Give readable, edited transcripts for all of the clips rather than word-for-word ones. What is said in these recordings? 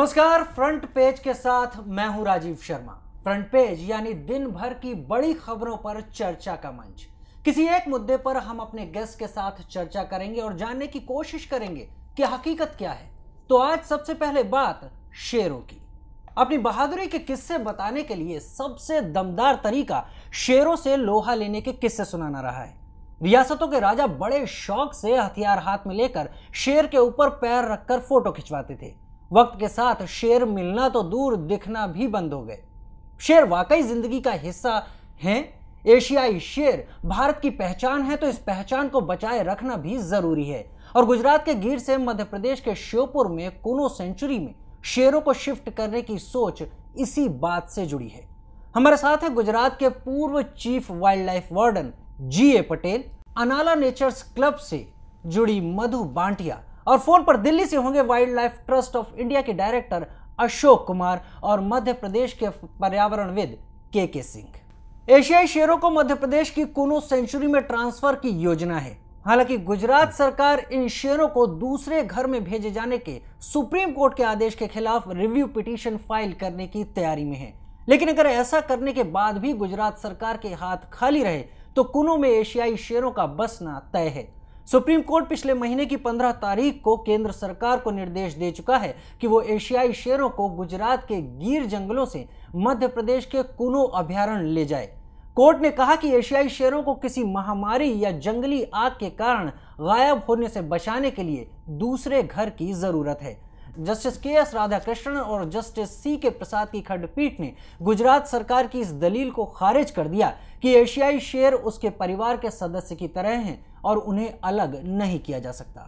नमस्कार। Front page के साथ मैं हूं राजीव शर्मा। फ्रंट पेज यानी दिन भर की बड़ी खबरों पर चर्चा का मंच। किसी एक मुद्दे पर हम अपने गेस्ट के साथ चर्चा करेंगे और जानने की कोशिश करेंगे कि हकीकत क्या है। तो आज सबसे पहले बात शेरों की। अपनी बहादुरी के किस्से बताने के लिए सबसे दमदार तरीका शेरों से लोहा लेने के किस्से सुनाना रहा है। रियासतों के राजा बड़े शौक से हथियार हाथ में लेकर शेर के ऊपर पैर रखकर फोटो खिंचवाते थे। वक्त के साथ शेर मिलना तो दूर, दिखना भी बंद हो गए। शेर वाकई जिंदगी का हिस्सा हैं। एशियाई शेर भारत की पहचान है, तो इस पहचान को बचाए रखना भी जरूरी है। और गुजरात के गिर से मध्य प्रदेश के श्योपुर में कुनो सेंचुरी में शेरों को शिफ्ट करने की सोच इसी बात से जुड़ी है। हमारे साथ है गुजरात के पूर्व chief wild life warden G A. Patel, Anala nature's club से जुड़ी मधु बांटिया और फोन पर दिल्ली से होंगे wild life trust of India के डायरेक्टर अशोक कुमार और मध्य प्रदेश के पर्यावरणविद के सिंह। एशियाई शेरों को मध्य प्रदेश की कुनो सेंचुरी में ट्रांसफर की योजना है। हालांकि गुजरात सरकार इन शेरों को दूसरे घर में भेजे जाने के सुप्रीम कोर्ट के आदेश के खिलाफ रिव्यू पिटीशन फाइल करने की तैयारी में है। लेकिन अगर ऐसा करने के बाद भी गुजरात सरकार के हाथ खाली रहे तो कुनो में एशियाई शेरों का बसना तय है। सुप्रीम कोर्ट पिछले महीने की 15 तारीख को केंद्र सरकार को निर्देश दे चुका है कि वो एशियाई शेरों को गुजरात के गिर जंगलों से मध्य प्रदेश के कुनो अभयारण्य ले जाए। कोर्ट ने कहा कि एशियाई शेरों को किसी महामारी या जंगली आग के कारण गायब होने से बचाने के लिए दूसरे घर की जरूरत है। Justice KS. राधाकृष्णन और जस्टिस सी.के. प्रसाद की खंडपीठ ने गुजरात सरकार की इस दलील को खारिज कर दिया कि एशियाई शेर उसके परिवार के सदस्य की तरह हैं और उन्हें अलग नहीं किया जा सकता।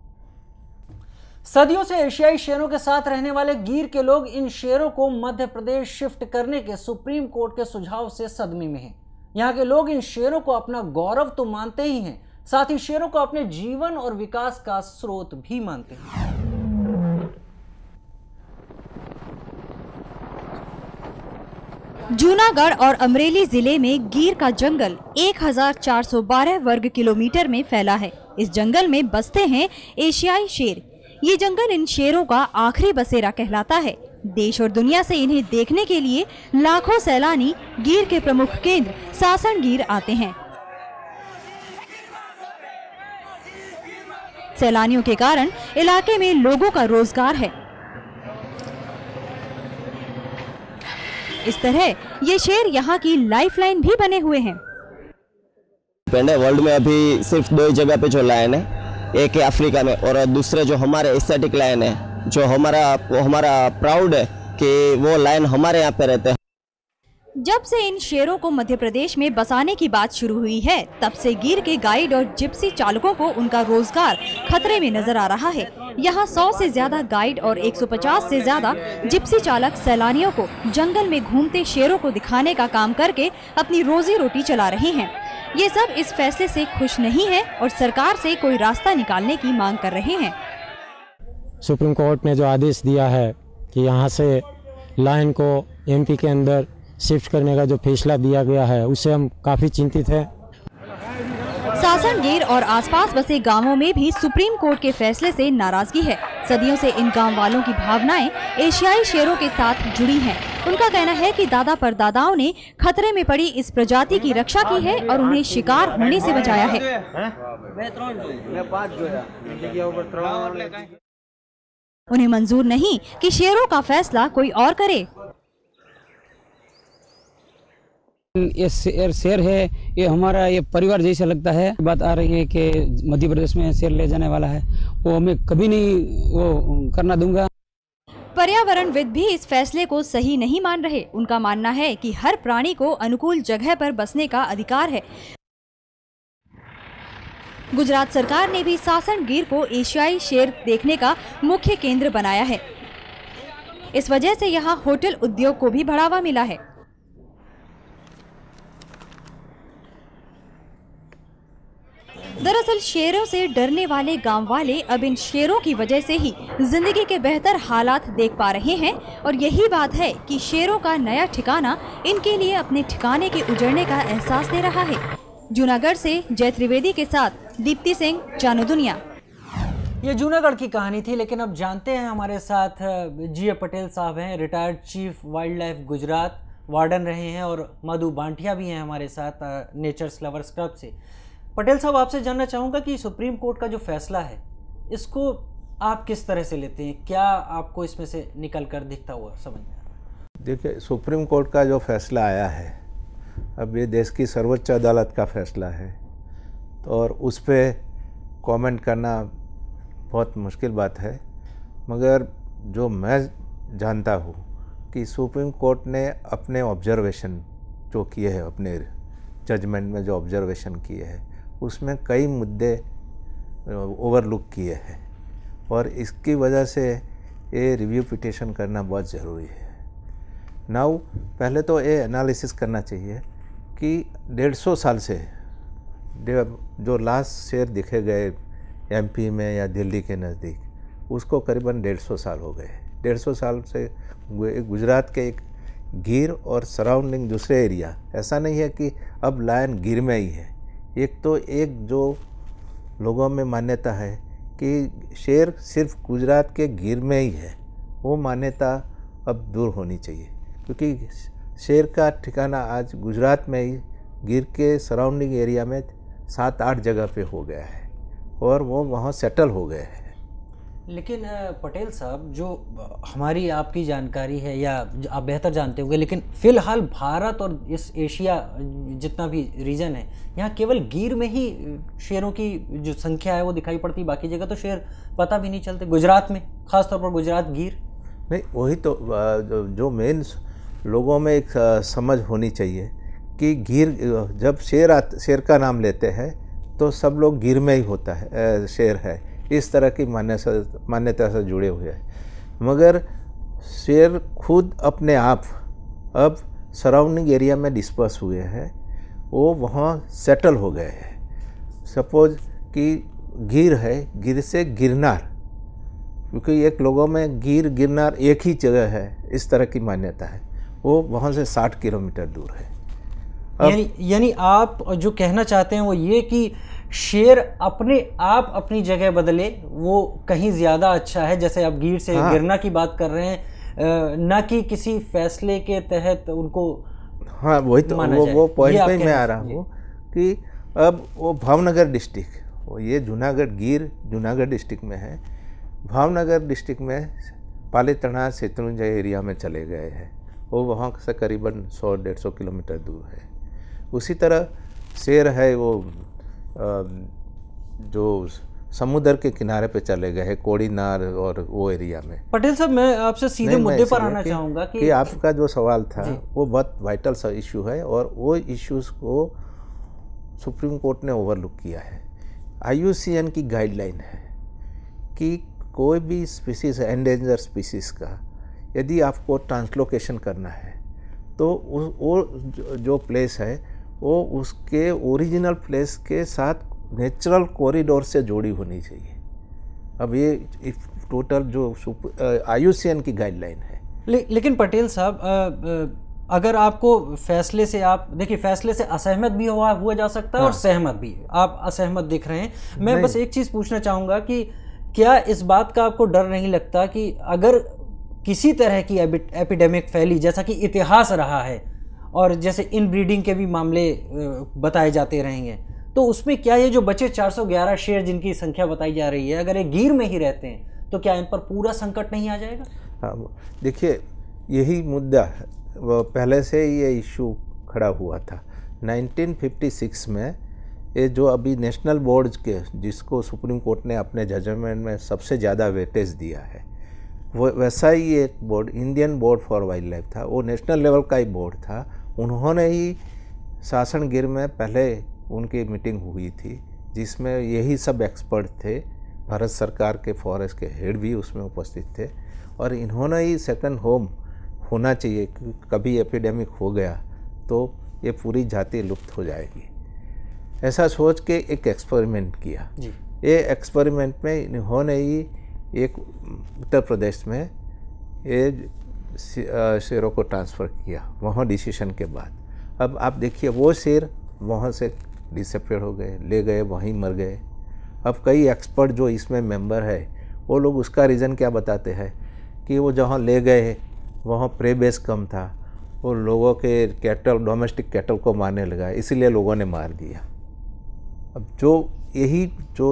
सदियों से एशियाई शेरों के साथ रहने वाले गिर के लोग इन शेरों को मध्य प्रदेश शिफ्ट करने के सुप्रीम कोर्ट के सुझाव से सदमे में हैं। यहाँ के लोग इन शेरों को अपना गौरव तो मानते ही हैं, साथ ही शेरों को अपने जीवन और विकास का स्रोत भी मानते हैं। जूनागढ़ और अमरेली जिले में गिर का जंगल 1412 वर्ग किलोमीटर में फैला है। इस जंगल में बसते हैं एशियाई शेर। ये जंगल इन शेरों का आखिरी बसेरा कहलाता है। देश और दुनिया से इन्हें देखने के लिए लाखों सैलानी गिर के प्रमुख केंद्र सासन गिर आते हैं। सैलानियों के कारण इलाके में लोगों का रोजगार है। इस तरह ये शेर यहाँ की लाइफलाइन भी बने हुए हैं। वर्ल्ड में अभी सिर्फ 2 ही जगह पे जो लायन है, एक है अफ्रीका में और दूसरे जो हमारे एस्थेटिक लायन है, जो हमारा प्राउड है कि वो लायन हमारे यहाँ पे रहते हैं। जब से इन शेरों को मध्य प्रदेश में बसाने की बात शुरू हुई है, तब से गिर के गाइड और जिप्सी चालकों को उनका रोजगार खतरे में नजर आ रहा है। यहाँ 100 से ज्यादा गाइड और 150 से ज्यादा जिप्सी चालक सैलानियों को जंगल में घूमते शेरों को दिखाने का काम करके अपनी रोजी रोटी चला रहे हैं। ये सब इस फैसले से खुश नहीं है और सरकार से कोई रास्ता निकालने की मांग कर रहे हैं। सुप्रीम कोर्ट ने जो आदेश दिया है कि यहाँ से लायन को एमपी के अंदर शिफ्ट करने का जो फैसला दिया गया है, उससे हम काफी चिंतित हैं। सासन गिर और आसपास बसे गांवों में भी सुप्रीम कोर्ट के फैसले से नाराजगी है। सदियों से इन गांव वालों की भावनाएं एशियाई शेरों के साथ जुड़ी हैं। उनका कहना है कि दादा परदादाओं ने खतरे में पड़ी इस प्रजाति की रक्षा की है और उन्हें शिकार होने से बचाया है। उन्हें मंजूर नहीं कि शेरों का फैसला कोई और करे। ये शेर है, ये हमारा ये परिवार जैसा लगता है। बात आ रही है कि मध्य प्रदेश में शेर ले जाने वाला है, वो मैं कभी नहीं वो करना दूंगा। पर्यावरणविद भी इस फैसले को सही नहीं मान रहे। उनका मानना है कि हर प्राणी को अनुकूल जगह पर बसने का अधिकार है। गुजरात सरकार ने भी सासन गिर को एशियाई शेर देखने का मुख्य केंद्र बनाया है। इस वजह से यहाँ होटल उद्योग को भी बढ़ावा मिला है। दरअसल शेरों से डरने वाले गांव वाले अब इन शेरों की वजह से ही जिंदगी के बेहतर हालात देख पा रहे हैं और यही बात है कि शेरों का नया ठिकाना इनके लिए अपने ठिकाने के उजड़ने का एहसास दे रहा है। जूनागढ़ से जय त्रिवेदी के साथ दीप्ति सिंह, जानो दुनिया। ये जूनागढ़ की कहानी थी, लेकिन अब जानते हैं हमारे साथ जी.ए. पटेल साहब हैं, retired chief wild life Gujarat warden रहे हैं, और मधु बांटिया भी हैं हमारे साथ नेचर्स लवर्स क्लब से। पटेल साहब, आपसे जानना चाहूँगा कि सुप्रीम कोर्ट का जो फैसला है इसको आप किस तरह से लेते हैं? क्या आपको इसमें से निकल कर दिखता हुआ समझ में आ रहा है? देखिए, सुप्रीम कोर्ट का जो फैसला आया है, अब ये देश की सर्वोच्च अदालत का फैसला है, और उस पर कमेंट करना बहुत मुश्किल बात है। मगर जो मैं जानता हूँ कि सुप्रीम कोर्ट ने अपने ऑब्जर्वेशन जो किए हैं, अपने जजमेंट में जो ऑब्जर्वेशन किए हैं, उसमें कई मुद्दे ओवरलुक किए हैं, और इसकी वजह से ये रिव्यू पिटिशन करना बहुत ज़रूरी है। नाउ पहले तो ये एनालिसिस करना चाहिए कि 150 साल से जो लास्ट शेर दिखे गए एमपी में या दिल्ली के नज़दीक, उसको करीबन 150 साल हो गए। 150 साल से गुजरात के एक गिर और सराउंडिंग दूसरे एरिया, ऐसा नहीं है कि अब लायन गिर में ही है। एक जो लोगों में मान्यता है कि शेर सिर्फ गुजरात के गिर में ही है, वो मान्यता अब दूर होनी चाहिए, क्योंकि शेर का ठिकाना आज गुजरात में ही गिर के सराउंडिंग एरिया में 7-8 जगह पे हो गया है, और वो वहाँ सेटल हो गए हैं। लेकिन पटेल साहब, जो हमारी आपकी जानकारी है या आप बेहतर जानते होंगे, लेकिन फ़िलहाल भारत और इस एशिया जितना भी रीजन है, यहाँ केवल गिर में ही शेरों की जो संख्या है वो दिखाई पड़ती, बाकी जगह तो शेर पता भी नहीं चलते। गुजरात में खासतौर पर गुजरात गिर नहीं, वही तो जो मेन लोगों में एक समझ होनी चाहिए कि गिर, जब शेर का नाम लेते हैं तो सब लोग गिर में ही होता है, शेर है, इस तरह की मान्यता से जुड़े हुए हैं। मगर शेर खुद अपने आप अब सराउंडिंग एरिया में डिस्पर्स हुए हैं, वो वहाँ सेटल हो गए हैं। सपोज कि गिर है, गिर से गिरनार, क्योंकि एक लोगों में गिरनार एक ही जगह है, इस तरह की मान्यता है, वो वहाँ से 60 किलोमीटर दूर है। यानी आप जो कहना चाहते हैं वो ये कि शेर अपने आप अपनी जगह बदले, वो कहीं ज़्यादा अच्छा है। जैसे आप गिर से गिरना की बात कर रहे हैं, ना कि किसी फैसले के तहत उनको। हाँ, वही तो वो पॉइंट पे मैं आ रहा हूँ कि अब वो भावनगर डिस्ट्रिक्ट, वो ये जूनागढ़ डिस्ट्रिक्ट में है, भावनगर डिस्ट्रिक्ट में पालीताना शेत्रुंजय एरिया में चले गए हैं, वो वहाँ से करीबन 100-150 किलोमीटर दूर है। उसी तरह शेर है, वो जो समुद्र के किनारे पे चले गए हैं, कोड़ीनार और वो एरिया में। पटेल साहब, मैं आपसे सीधे मुद्दे पर आना चाहूँगा कि आपका जो सवाल था वो बहुत वाइटल सा इशू है, और वो इश्यूज़ को सुप्रीम कोर्ट ने ओवरलुक किया है। IUCN की गाइडलाइन है कि कोई भी स्पीसीज, एंडेंजर स्पीसीज़ का, यदि आपको ट्रांसलोकेशन करना है तो वो जो प्लेस है वो उसके ओरिजिनल प्लेस के साथ नेचुरल कॉरिडोर से जोड़ी होनी चाहिए। अब ये टोटल जो IUCN की गाइडलाइन है। लेकिन पटेल साहब, अगर आपको फैसले से, आप देखिए, फैसले से असहमत भी हुआ जा सकता है और सहमत भी। आप असहमत दिख रहे हैं। मैं बस एक चीज़ पूछना चाहूँगा कि क्या इस बात का आपको डर नहीं लगता कि अगर किसी तरह की एपिडेमिक फैली, जैसा कि इतिहास रहा है और जैसे इनब्रीडिंग के भी मामले बताए जाते रहेंगे, तो उसमें क्या ये जो बचे 411 शेर जिनकी संख्या बताई जा रही है, अगर ये गिर में ही रहते हैं तो क्या इन पर पूरा संकट नहीं आ जाएगा? हाँ, देखिए, यही मुद्दा वो पहले से ये इशू खड़ा हुआ था। 1956 में ये जो अभी नेशनल बोर्ड के, जिसको सुप्रीम कोर्ट ने अपने जजमेंट में सबसे ज़्यादा वेटेज दिया है, वो वैसा ही एक board, Indian board for wild life था, वो नेशनल लेवल का ही बोर्ड था। उन्होंने ही शासन गिर में पहले उनकी मीटिंग हुई थी, जिसमें यही सब एक्सपर्ट थे, भारत सरकार के फॉरेस्ट के हेड भी उसमें उपस्थित थे, और इन्होंने ही सेकंड होम होना चाहिए, कभी एपिडेमिक हो गया तो ये पूरी जाति लुप्त हो जाएगी, ऐसा सोच के एक एक्सपेरिमेंट किया। ये एक्सपेरिमेंट में इन्होंने ही एक उत्तर प्रदेश में ये शेरों को ट्रांसफ़र किया वहाँ डिसीजन के बाद। अब आप देखिए, वो शेर वहाँ से डिसअपीयर हो गए, ले गए, वहीं मर गए। अब कई एक्सपर्ट जो इसमें मेंबर है वो लोग उसका रीज़न क्या बताते हैं कि वो जहाँ ले गए वहाँ प्रे बेस कम था, वो लोगों के कैटल, डोमेस्टिक कैटल को मारने लगा, इसीलिए लोगों ने मार दिया। अब जो यही जो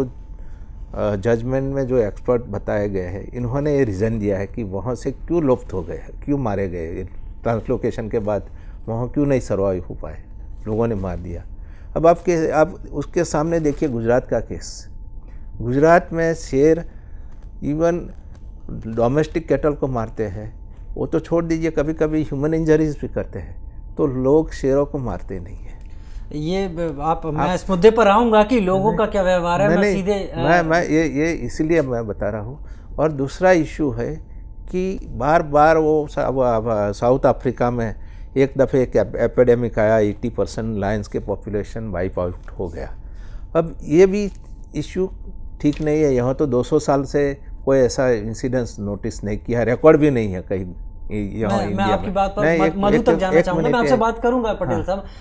जजमेंट में जो एक्सपर्ट बताए गए हैं, इन्होंने ये रीज़न दिया है कि वहाँ से क्यों लुप्त हो गए, क्यों मारे गए, ट्रांसलोकेशन के बाद वहाँ क्यों नहीं सर्वाइव हो पाए, लोगों ने मार दिया। अब आप उसके सामने देखिए गुजरात का केस। गुजरात में शेर इवन डोमेस्टिक कैटल को मारते हैं, वो तो छोड़ दीजिए, कभी कभी ह्यूमन इंजरीज भी करते हैं, तो लोग शेरों को मारते नहीं है। ये मैं इस मुद्दे पर आऊँगा कि लोगों का क्या व्यवहार है, मैं सीधे मैं ये इसीलिए मैं बता रहा हूँ। और दूसरा इशू है कि बार बार वो साउथ अफ्रीका में एक दफ़े एक एपिडेमिक आया, 80% लायंस के पॉपुलेशन वाइप आउट हो गया। अब ये भी इशू ठीक नहीं है। यहाँ तो 200 साल से कोई ऐसा इंसिडेंस नोटिस नहीं किया, रिकॉर्ड भी नहीं है कहीं यहाँ इंडिया में। मैं आपकी बात पर मधु तक जाना चाहूँगा, मैं आपसे बात करूँगा पटेल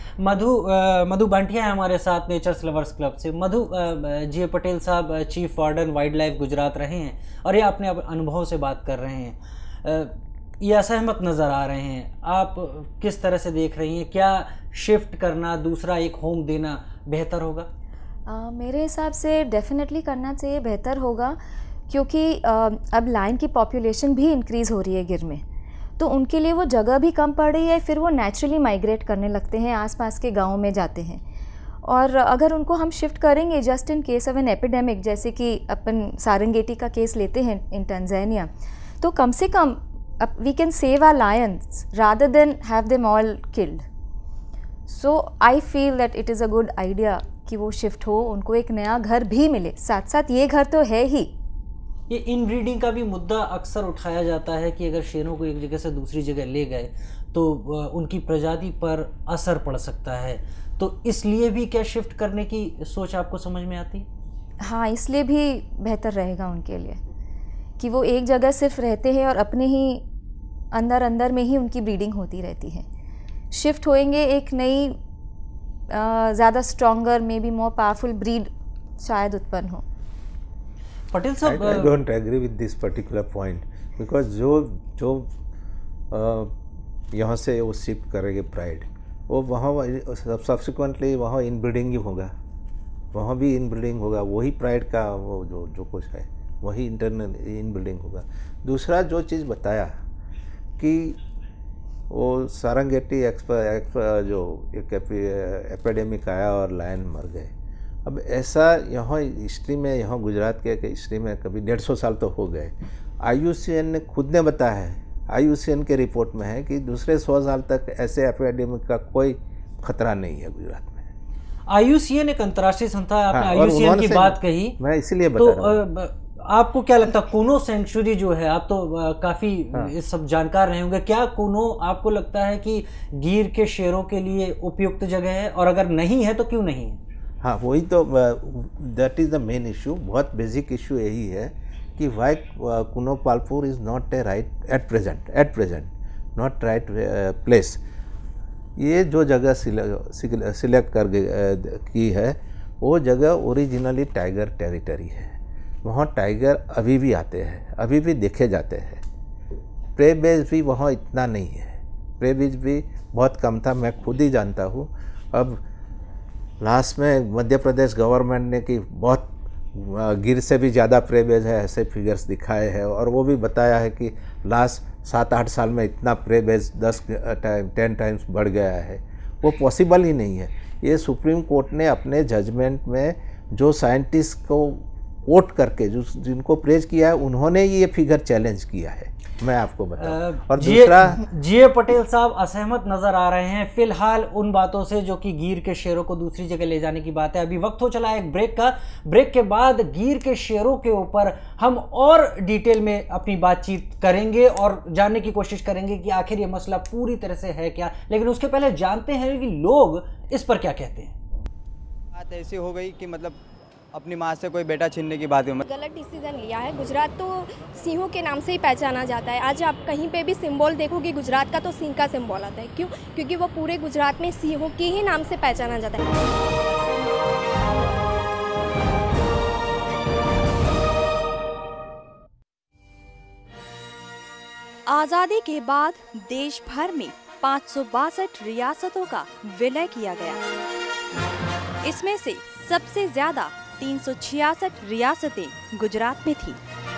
साहब। मधु बांटिया है हमारे साथ नेचर्स लवर्स क्लब से। मधु जी पटेल साहब chief warden wild life Gujarat रहे हैं और ये अपने अनुभव से बात कर रहे हैं। ये असहमत नज़र आ रहे हैं, आप किस तरह से देख रही हैं? क्या शिफ्ट करना, दूसरा एक होम देना बेहतर होगा? मेरे हिसाब से डेफिनेटली करना चाहिए, बेहतर होगा, क्योंकि अब लायन की पॉपुलेशन भी इंक्रीज़ हो रही है गिर में, तो उनके लिए वो जगह भी कम पड़ रही है, फिर वो नेचुरली माइग्रेट करने लगते हैं, आसपास के गाँव में जाते हैं। और अगर उनको हम शिफ्ट करेंगे just in case of an epidemic, जैसे कि अपन सारंगेटी का केस लेते हैं इन टंजानिया, तो कम से कम we can save our lions rather than have them all killed. So I feel that it is a good idea कि वो शिफ्ट हो, उनको एक नया घर भी मिले, साथ साथ ये घर तो है ही। ये इनब्रीडिंग का भी मुद्दा अक्सर उठाया जाता है कि अगर शेरों को एक जगह से दूसरी जगह ले गए तो उनकी प्रजाति पर असर पड़ सकता है, तो इसलिए भी क्या शिफ्ट करने की सोच आपको समझ में आती? हाँ, इसलिए भी बेहतर रहेगा उनके लिए कि वो एक जगह सिर्फ रहते हैं और अपने ही अंदर में ही उनकी ब्रीडिंग होती रहती है। शिफ्ट होएंगे, एक नई ज़्यादा stronger, maybe more powerful breed शायद उत्पन्न हो। पटेल साहब, I don't agree with this particular point, because जो यहाँ से वो शिफ्ट करेंगे प्राइड, वो वहाँ सब्सिक्वेंटली वहाँ इनब्रीडिंग ही होगा, वहाँ भी इनब्रीडिंग होगा, वही प्राइड का वो जो कुछ है वही इंटरनल इनब्रीडिंग होगा। दूसरा जो चीज़ बताया कि वो सारंगेटी जो एक एपिडेमिक आया और लायन मर गए, अब ऐसा यहाँ हिस्ट्री में, यहाँ गुजरात के हिस्ट्री में कभी 150 साल तो हो गए। IUCN ने खुद ने बताया है, IUCN के रिपोर्ट में है कि दूसरे 100 साल तक ऐसे एपिडेमिक का कोई खतरा नहीं है गुजरात में। IUCN एक अंतर्राष्ट्रीय संस्था है, आपने IUCN की बात कही, मैं इसीलिए बता रहा हूँ। आपको क्या लगता है कूनो सेंचुरी जो है, आप तो काफ़ी इस सब जानकार रहे होंगे, क्या कूनो आपको लगता है कि गिर के शेरों के लिए उपयुक्त जगह है, और अगर नहीं है तो क्यों नहीं है? हाँ, वही तो, that is the main issue. बहुत बेसिक इशू यही है कि why Kuno Palpur is not a right at present not right place. ये जो जगह सिलेक्ट कर की है वो जगह ओरिजिनली टाइगर टेरिटरी है, वहाँ टाइगर अभी भी आते हैं, अभी भी देखे जाते हैं। प्रे बेस भी वहाँ इतना नहीं है, प्रे बेस भी बहुत कम था, मैं खुद ही जानता हूँ। अब लास्ट में मध्य प्रदेश गवर्नमेंट ने कि बहुत गिर से भी ज़्यादा प्रे बेस है, ऐसे फिगर्स दिखाए हैं, और वो भी बताया है कि लास्ट 7-8 साल में इतना प्रे बेस 10 टाइम्स बढ़ गया है। वो पॉसिबल ही नहीं है। ये सुप्रीम कोर्ट ने अपने जजमेंट में जो साइंटिस्ट को कोट करके जिनको प्रेज किया है, उन्होंने ये फिगर चैलेंज किया है, मैं आपको बताऊं। और दूसरा, जी पटेल साहब असहमत नजर आ रहे हैं फिलहाल उन बातों से जो कि गिर के शेरों को दूसरी जगह ले जाने की बात है। अभी वक्त हो चला है एक ब्रेक का। ब्रेक के बाद गिर के शेरों के ऊपर हम और डिटेल में अपनी बातचीत करेंगे और जानने की कोशिश करेंगे कि आखिर ये मसला पूरी तरह से है क्या। लेकिन उसके पहले जानते हैं कि लोग इस पर क्या कहते हैं। बात ऐसी हो गई कि मतलब अपनी माँ से कोई बेटा छीनने की बात है, गलत डिसीजन लिया है। गुजरात तो सिंहों के नाम से ही पहचाना जाता है। आज आप कहीं पे भी सिंबल देखोगे गुजरात का तो सिंह का सिंबल आता है। क्यों? क्योंकि वो पूरे गुजरात में सिंहों के ही नाम से पहचाना जाता है। आजादी के बाद देश भर में 562 रियासतों का विलय किया गया। इसमें से सबसे ज्यादा 366 रियासतें गुजरात में थीं।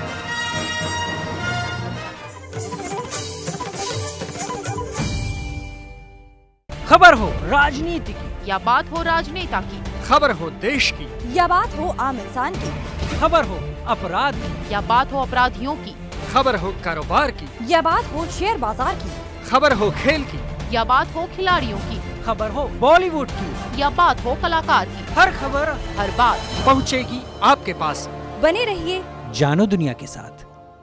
खबर हो राजनीति की या बात हो राजनेता की, खबर हो देश की या बात हो आम इंसान की, खबर हो अपराध की या बात हो अपराधियों की, खबर हो कारोबार की या बात हो शेयर बाजार की, खबर हो खेल की या बात हो खिलाड़ियों की, खबर हो बॉलीवुड की या बात हो कलाकार की, हर खबर हर बात पहुंचेगी आपके पास। बने रहिए जानो दुनिया के साथ।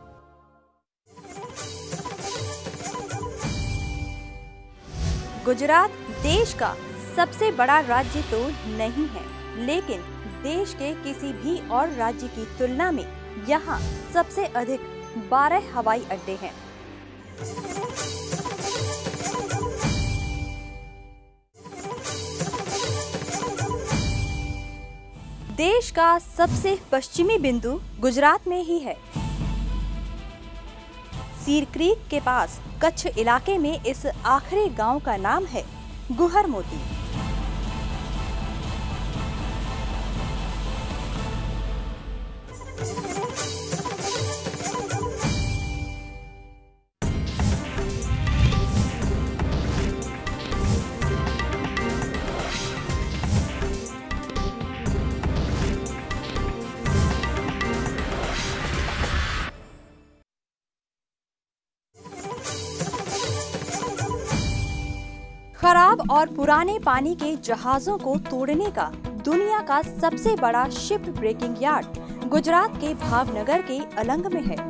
गुजरात देश का सबसे बड़ा राज्य तो नहीं है, लेकिन देश के किसी भी और राज्य की तुलना में यहाँ सबसे अधिक 12 हवाई अड्डे हैं। देश का सबसे पश्चिमी बिंदु गुजरात में ही है। सीर क्रीक के पास कच्छ इलाके में इस आखिरी गांव का नाम है गुहर मोती। खराब और पुराने पानी के जहाजों को तोड़ने का दुनिया का सबसे बड़ा शिप ब्रेकिंग यार्ड गुजरात के भावनगर के अलंग में है।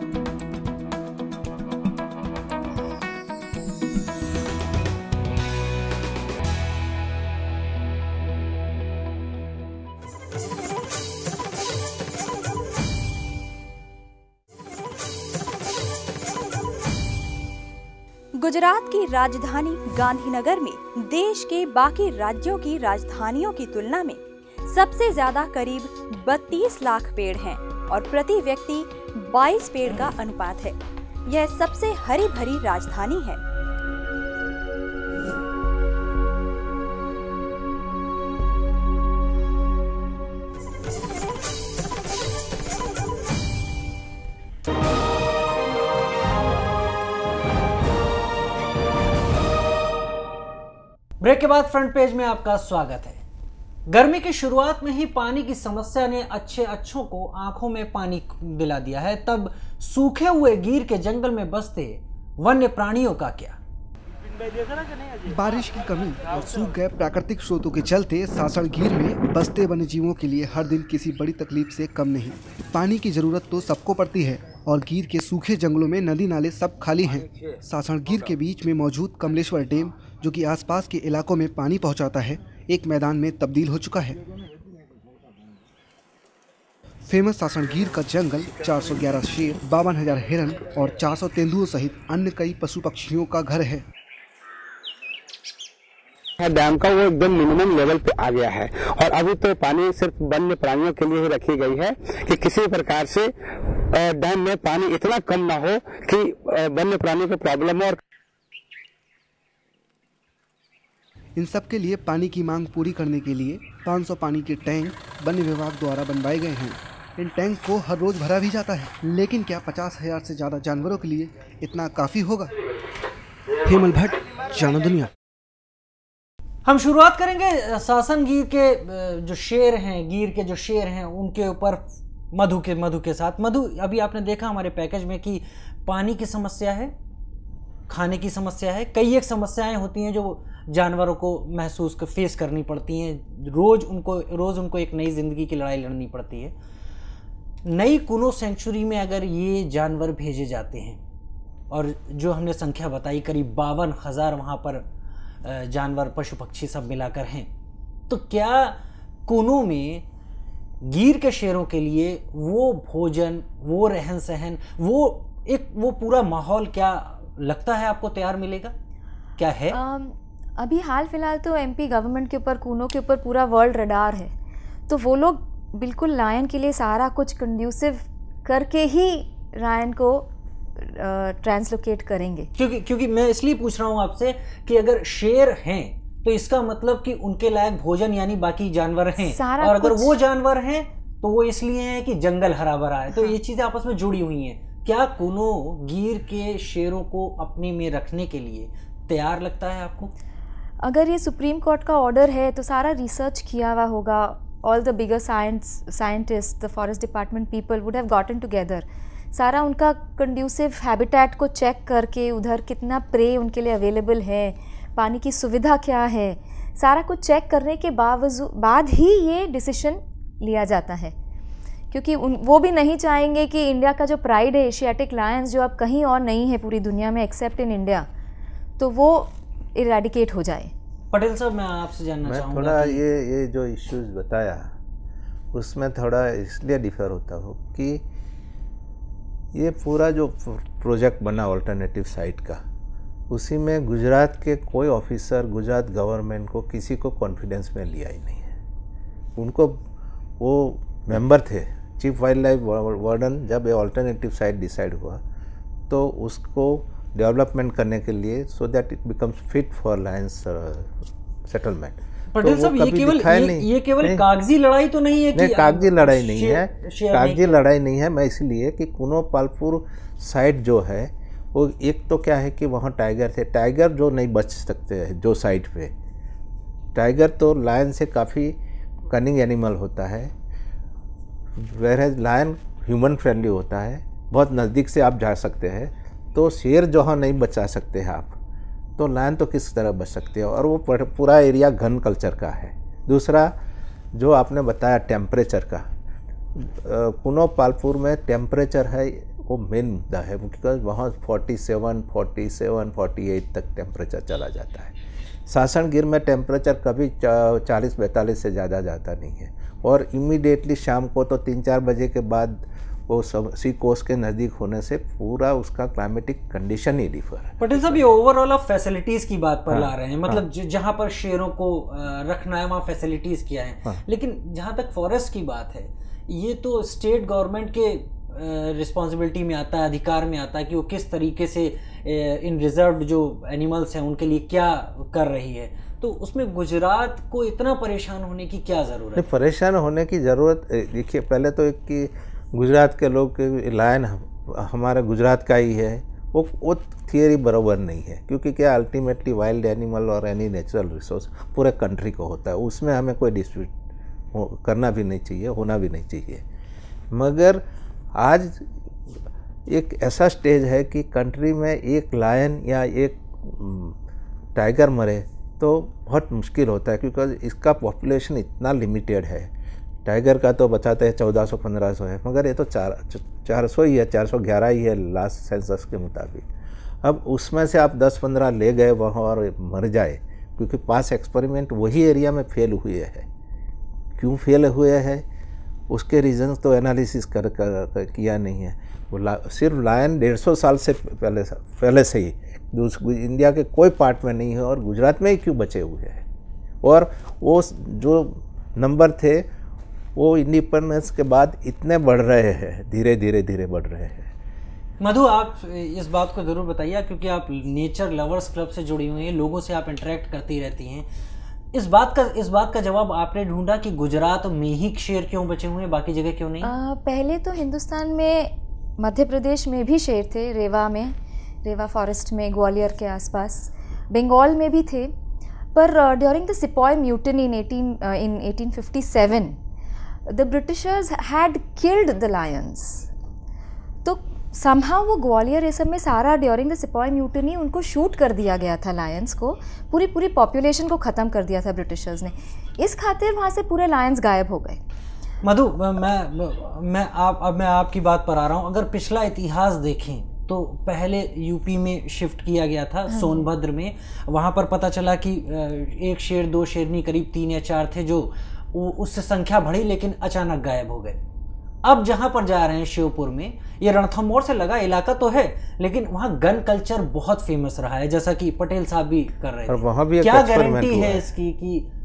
गुजरात की राजधानी गांधीनगर में देश के बाकी राज्यों की राजधानियों की तुलना में सबसे ज्यादा करीब 32 लाख पेड़ हैं और प्रति व्यक्ति 22 पेड़ का अनुपात है। यह सबसे हरी भरी राजधानी है। ब्रेक के बाद फ्रंट पेज में आपका स्वागत है। गर्मी की शुरुआत में ही पानी की समस्या ने अच्छों को आंखों में पानी दिला दिया है, तब सूखे हुए गीर के जंगल में बसते वन्य प्राणियों का क्या? बारिश की कमी और सूख गए प्राकृतिक स्रोतों के चलते सासण गीर में बसते वन्य जीवों के लिए हर दिन किसी बड़ी तकलीफ से कम नहीं। पानी की जरूरत तो सबको पड़ती है और गीर के सूखे जंगलों में नदी नाले सब खाली हैं। सासण गीर के बीच में मौजूद कमलेश्वर डैम, जो कि आसपास के इलाकों में पानी पहुंचाता है, एक मैदान में तब्दील हो चुका है। फेमस सासण गीर का जंगल 411 शेर, 52,000 हिरन और 400 तेंदुओं सहित अन्य कई पशु पक्षियों का घर है। डैम का वो एकदम मिनिमम लेवल पे आ गया है और अभी तो पानी सिर्फ वन्य प्राणियों के लिए ही रखी गई है कि किसी प्रकार से डैम में पानी इतना कम ना हो कि वन्य प्राणियों को प्रॉब्लम हो। इन सब के लिए पानी की मांग पूरी करने के लिए 500 पानी के टैंक वन विभाग द्वारा बनवाए गए हैं। इन टैंक को हर रोज भरा भी जाता है, लेकिन क्या 50,000 से ज्यादा जानवरों के लिए इतना काफी होगा? हेमल भट्ट, जानो दुनिया। हम शुरुआत करेंगे सासन गीर के जो शेर हैं, गीर के जो शेर हैं उनके ऊपर मधु के साथ। मधु, अभी आपने देखा हमारे पैकेज में कि पानी की समस्या है, खाने की समस्या है, कई एक समस्याएं होती हैं जो जानवरों को फेस करनी पड़ती हैं। रोज उनको एक नई जिंदगी की लड़ाई लड़नी पड़ती है। नई कुनो सेंचुरी में अगर ये जानवर भेजे जाते हैं और जो हमने संख्या बताई करीब 52,000 वहाँ पर जानवर पशु पक्षी सब मिलाकर हैं, तो क्या कुनो में गीर के शेरों के लिए वो भोजन, वो रहन सहन, वो पूरा माहौल क्या लगता है आपको तैयार मिलेगा? क्या है? अभी हाल फिलहाल तो एमपी गवर्नमेंट के ऊपर, कुनो के ऊपर पूरा वर्ल्ड रडार है, तो वो लोग बिल्कुल लायन के लिए सारा कुछ कंड्यूसिव करके ही लायन को ट्रांसलोकेट करेंगे। क्योंकि मैं इसलिए पूछ रहा हूँ आपसे कि अगर शेर हैं तो इसका मतलब कि उनके लायक भोजन यानी बाकी जानवर हैं, और अगर वो जानवर हैं तो वो इसलिए हैं कि जंगल हरा भरा है। तो ये चीजें आपस में जुड़ी हुई हैं। क्या कुनो गिर के शेरों को अपने में रखने के लिए तैयार लगता है आपको? अगर ये सुप्रीम कोर्ट का ऑर्डर है तो सारा रिसर्च किया हुआ होगा। All the bigger scientist, the forest department people would have gotten together, सारा उनका कंड्यूसिव हैबिटेट को चेक करके उधर कितना प्रे उनके लिए अवेलेबल है, पानी की सुविधा क्या है, सारा कुछ चेक करने के बाद ही ये डिसीजन लिया जाता है। क्योंकि वो भी नहीं चाहेंगे कि इंडिया का जो प्राइड है एशियाटिक लायंस, जो अब कहीं और नहीं है पूरी दुनिया में एक्सेप्ट इन इंडिया, तो वो इरेडिकेट हो जाए। पटेल साहब, मैं आपसे जानना चाहूँगा थोड़ा ये जो इश्यूज बताया उसमें थोड़ा इसलिए डिफर होता हो कि ये पूरा जो प्रोजेक्ट बना ऑल्टरनेटिव साइट का, उसी में गुजरात के कोई ऑफिसर गुजरात गवर्नमेंट को किसी को कॉन्फिडेंस में लिया ही नहीं है। उनको वो मेंबर थे चीफ वाइल्ड लाइफ वार्डन, जब ये ऑल्टरनेटिव साइट डिसाइड हुआ तो उसको डेवलपमेंट करने के लिए so that it becomes fit for lions settlement. Patel साहब, ये केवल कागजी लड़ाई तो नहीं है कि कागजी लड़ाई नहीं है, कागजी लड़ाई नहीं है। मैं इसलिए कि कुनो पालपुर साइट जो है वो एक तो क्या है कि वहाँ टाइगर थे, टाइगर जो नहीं बच सकते हैं जो साइट पे, टाइगर तो लायन से काफ़ी कनिंग एनिमल होता है, वेयर लायन ह्यूमन फ्रेंडली होता है, बहुत नज़दीक से आप जा सकते हैं। तो शेर जहाँ नहीं बचा सकते हैं आप, तो लायन तो किस तरह बच सकते हैं। और वो पूरा एरिया घन कल्चर का है। दूसरा जो आपने बताया टेम्परेचर का, कुनो पालपुर में टेम्परेचर है वो मेन मुद्दा है, बिकॉज वहाँ 47, 48 तक टेम्परेचर चला जाता है। सासनगिर में टेम्परेचर कभी 40-42 से ज़्यादा जाता नहीं है, और इमीडिएटली शाम को तो 3-4 बजे के बाद वो सब सी कोस्ट के नज़दीक होने से पूरा उसका क्लाइमेटिक कंडीशन ही डिफर है। पटेल साहब, ये ओवरऑल आप फैसिलिटीज़ की बात पर ला रहे हैं, मतलब जहाँ पर शेरों को रखना है वहाँ फैसिलिटीज़ किया है, लेकिन जहाँ तक फॉरेस्ट की बात है ये तो स्टेट गवर्नमेंट के रिस्पॉन्सिबिलिटी में आता है, अधिकार में आता है कि वो किस तरीके से इन रिजर्व जो एनिमल्स हैं उनके लिए क्या कर रही है। तो उसमें गुजरात को इतना परेशान होने की क्या ज़रूरत है? परेशान होने की ज़रूरत, देखिए पहले तो एक कि गुजरात के लोग लायन हमारे गुजरात का ही है, वो थियरी बराबर नहीं है। क्योंकि क्या अल्टीमेटली वाइल्ड एनिमल और एनी नेचुरल रिसोर्स पूरे कंट्री को होता है, उसमें हमें कोई डिस्प्यूट करना भी नहीं चाहिए, होना भी नहीं चाहिए। मगर आज एक ऐसा स्टेज है कि कंट्री में एक लायन या एक टाइगर मरे तो बहुत मुश्किल होता है, क्योंकि इसका पॉपुलेशन इतना लिमिटेड है। टाइगर का तो बचाते हैं 1400-1500 है, मगर ये तो 400 ही है, 411 ही है लास्ट सेंसस के मुताबिक। अब उसमें से आप 10-15 ले गए वहाँ और मर जाए, क्योंकि पास एक्सपेरिमेंट वही एरिया में फेल हुए हैं। क्यों फेल हुए हैं उसके रीज़न्स तो एनालिसिस किया नहीं है। वो सिर्फ लायन 150 साल से पहले से ही इंडिया के कोई पार्ट में नहीं है, और गुजरात में ही क्यों बचे हुए हैं। और वो जो नंबर थे वो इंडिपेंडेंस के बाद इतने बढ़ रहे हैं, धीरे धीरे बढ़ रहे हैं। मधु, आप इस बात को ज़रूर बताइए, क्योंकि आप नेचर लवर्स क्लब से जुड़ी हुई हैं, लोगों से आप इंटरेक्ट करती रहती हैं। इस बात का जवाब आपने ढूंढा कि गुजरात में ही शेर क्यों बचे हुए हैं, बाकी जगह क्यों नहीं? पहले तो हिंदुस्तान में मध्य प्रदेश में भी शेर थे, रेवा फॉरेस्ट में, ग्वालियर के आसपास, बंगाल में भी थे। पर during the sepoy mutiny in 1857 the Britishers had killed the lions। तो somehow वो ग्वालियर ये सब में सारा ड्यूरिंग द सिपॉय म्यूटनी उनको शूट कर दिया गया था, लायंस को, पूरी पॉपुलेशन को ख़त्म कर दिया था ब्रिटिशर्स ने। इस खातिर वहाँ से पूरे लायंस गायब हो गए। मधु, मैं आपकी बात पर आ रहा हूँ। अगर पिछला इतिहास देखें तो पहले यूपी में शिफ्ट किया गया था, सोनभद्र में। वहाँ पर पता चला कि 1 शेर 2 शेर नहीं, करीब 3 या 4 थे, जो उससे संख्या बढ़ी लेकिन अचानक गायब हो गए। अब जहाँ पर जा रहे हैं शिवपुर में, ये रणथंभौर से लगा इलाका तो है, लेकिन वहाँ गन कल्चर बहुत फेमस रहा है, जैसा कि पटेल साहब भी कर रहे थे। वहाँ भी क्या गारंटी है इसकी कि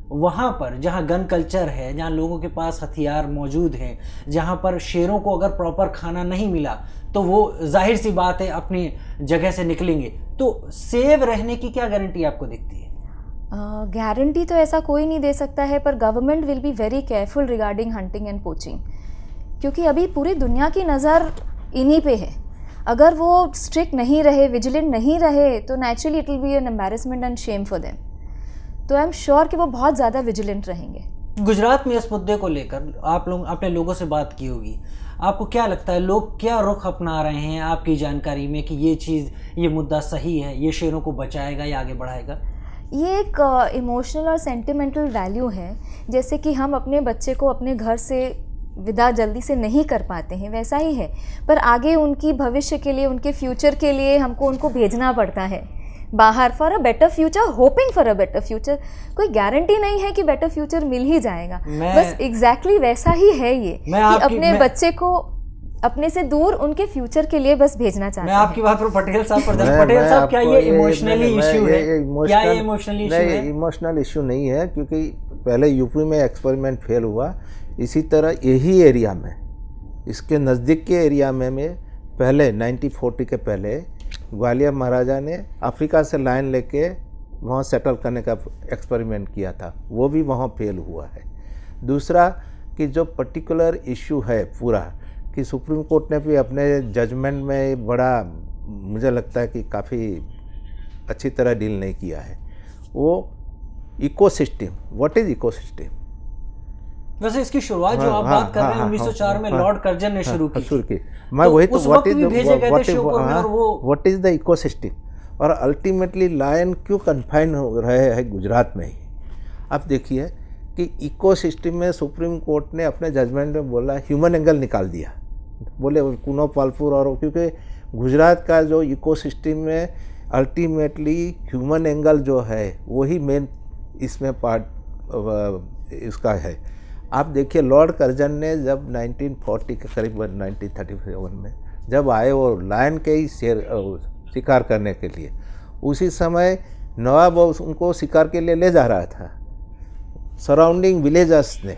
वहाँ पर जहाँ गन कल्चर है, जहाँ लोगों के पास हथियार मौजूद हैं, जहाँ पर शेरों को अगर प्रॉपर खाना नहीं मिला तो वो जाहिर सी बात है अपनी जगह से निकलेंगे। तो सेव रहने की क्या गारंटी आपको दिखती है? गारंटी तो ऐसा कोई नहीं दे सकता है, पर government will be very careful regarding hunting and poaching, क्योंकि अभी पूरी दुनिया की नज़र इन्हीं पे है। अगर वो स्ट्रिक्ट नहीं रहे, विजिलेंट नहीं रहे, तो naturally it will be an embarrassment and shame for them. तो आई एम श्योर कि वो बहुत ज़्यादा विजिलेंट रहेंगे। गुजरात में इस मुद्दे को लेकर आप लोग अपने लोगों से बात की होगी, आपको क्या लगता है लोग क्या रुख अपना रहे हैं आपकी जानकारी में कि ये चीज़, ये मुद्दा सही है, ये शेरों को बचाएगा या आगे बढ़ाएगा? ये एक इमोशनल और सेंटिमेंटल वैल्यू है। जैसे कि हम अपने बच्चे को अपने घर से विदा जल्दी से नहीं कर पाते हैं, वैसा ही है, पर आगे उनकी भविष्य के लिए, उनके फ्यूचर के लिए हमको उनको भेजना पड़ता है बाहर for a better future, hoping for a better future. कोई गारंटी नहीं है कि बेटर फ्यूचर मिल ही जाएगा, बस एग्जैक्टली वैसा ही है ये कि अपने बच्चे को अपने से दूर उनके फ्यूचर के लिए बस भेजना चाहते हैं। मैं आपकी बात पर पटेल साहब पर पटेल साहब, क्या ये इमोशनली इशू है? क्या ये इमोशनली इशू है? इमोशनल इशू नहीं है, क्योंकि पहले यूपी में एक्सपेरिमेंट फेल हुआ, इसी तरह यही एरिया में, इसके नज़दीक के एरिया में पहले 1940 के पहले ग्वालियर महाराजा ने अफ्रीका से लायन लेके वहाँ सेटल करने का एक्सपेरिमेंट किया था, वो भी वहाँ फेल हुआ है। दूसरा कि जो पर्टिकुलर इशू है पूरा, कि सुप्रीम कोर्ट ने भी अपने जजमेंट में बड़ा, मुझे लगता है कि काफ़ी अच्छी तरह डील नहीं किया है, वो इकोसिस्टम। What is ecosystem? वैसे इसकी शुरुआत जो आप बात कर रहे हैं 1904 में लॉर्ड कर्जन ने शुरू की। मैं वही तो व्हाट इज द इकोसिस्टम, और अल्टीमेटली लायन क्यों कन्फाइन हो रहे हैं गुजरात में ही। आप देखिए कि इकोसिस्टम में सुप्रीम कोर्ट ने अपने जजमेंट में बोला, ह्यूमन एंगल निकाल दिया, बोले कुनो पालपुर, और क्योंकि गुजरात का जो इकोसिस्टम में अल्टीमेटली ह्यूमन एंगल जो है वही मेन इसमें पार्ट इसका है। आप देखिए लॉर्ड कर्जन ने जब 1940 के करीब 1937 में जब आए वो लायन के ही शिकार करने के लिए, उसी समय नवाब उनको शिकार के लिए ले जा रहा था। सराउंडिंग विलेजर्स ने,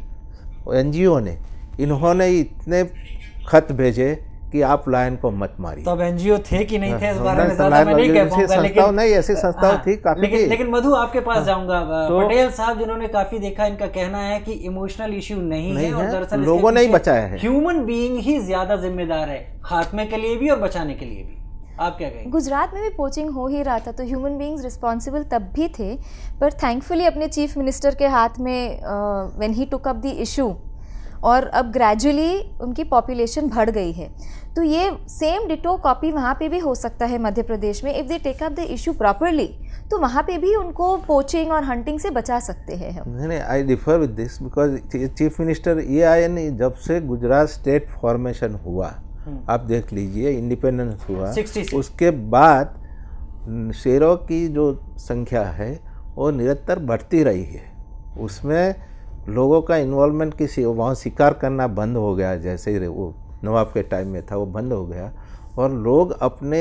एनजीओ ने, इन्होंने इतने खत भेजे कि आप लायन को मत मारिए। तब एनजीओ थे कि नहीं थे इस बारे में ज़्यादा मैं नहीं कह पाऊंगा, लेकिन नहीं ऐसी संस्थाएं थी काफी। लेकिन मधु आपके पास जाऊंगा, पटेल साहब जिन्होंने काफी देखा, इनका कहना है कि इमोशनल इश्यू नहीं है और दरअसल लोगों ने ही बचाया है, ह्यूमन बीइंग ही ज्यादा जिम्मेदार है खात्मे के लिए भी और बचाने के लिए भी। आप क्या कहेंगे? गुजरात में भी पोचिंग हो ही रहा था, तो ह्यूमन बीइंग्स रिस्पॉन्सिबल तब भी थे, पर थैंकफुली अपने चीफ मिनिस्टर के हाथ में when he took up the issue, और अब ग्रेजुअली उनकी पॉपुलेशन बढ़ गई है। तो ये सेम डिटो कॉपी वहाँ पे भी हो सकता है मध्य प्रदेश में, if they take up the issue properly, तो वहाँ पे भी उनको पोचिंग और हंटिंग से बचा सकते हैं हम। नहीं, I differ with this, because chief minister ये आए नहीं, जब से गुजरात स्टेट फॉर्मेशन हुआ, आप देख लीजिए इंडिपेंडेंस हुआ, उसके बाद शेरों की जो संख्या है वो निरंतर बढ़ती रही है। उसमें लोगों का इन्वॉल्वमेंट किसी, वहाँ शिकार करना बंद हो गया, जैसे वो नवाब के टाइम में था वो बंद हो गया, और लोग अपने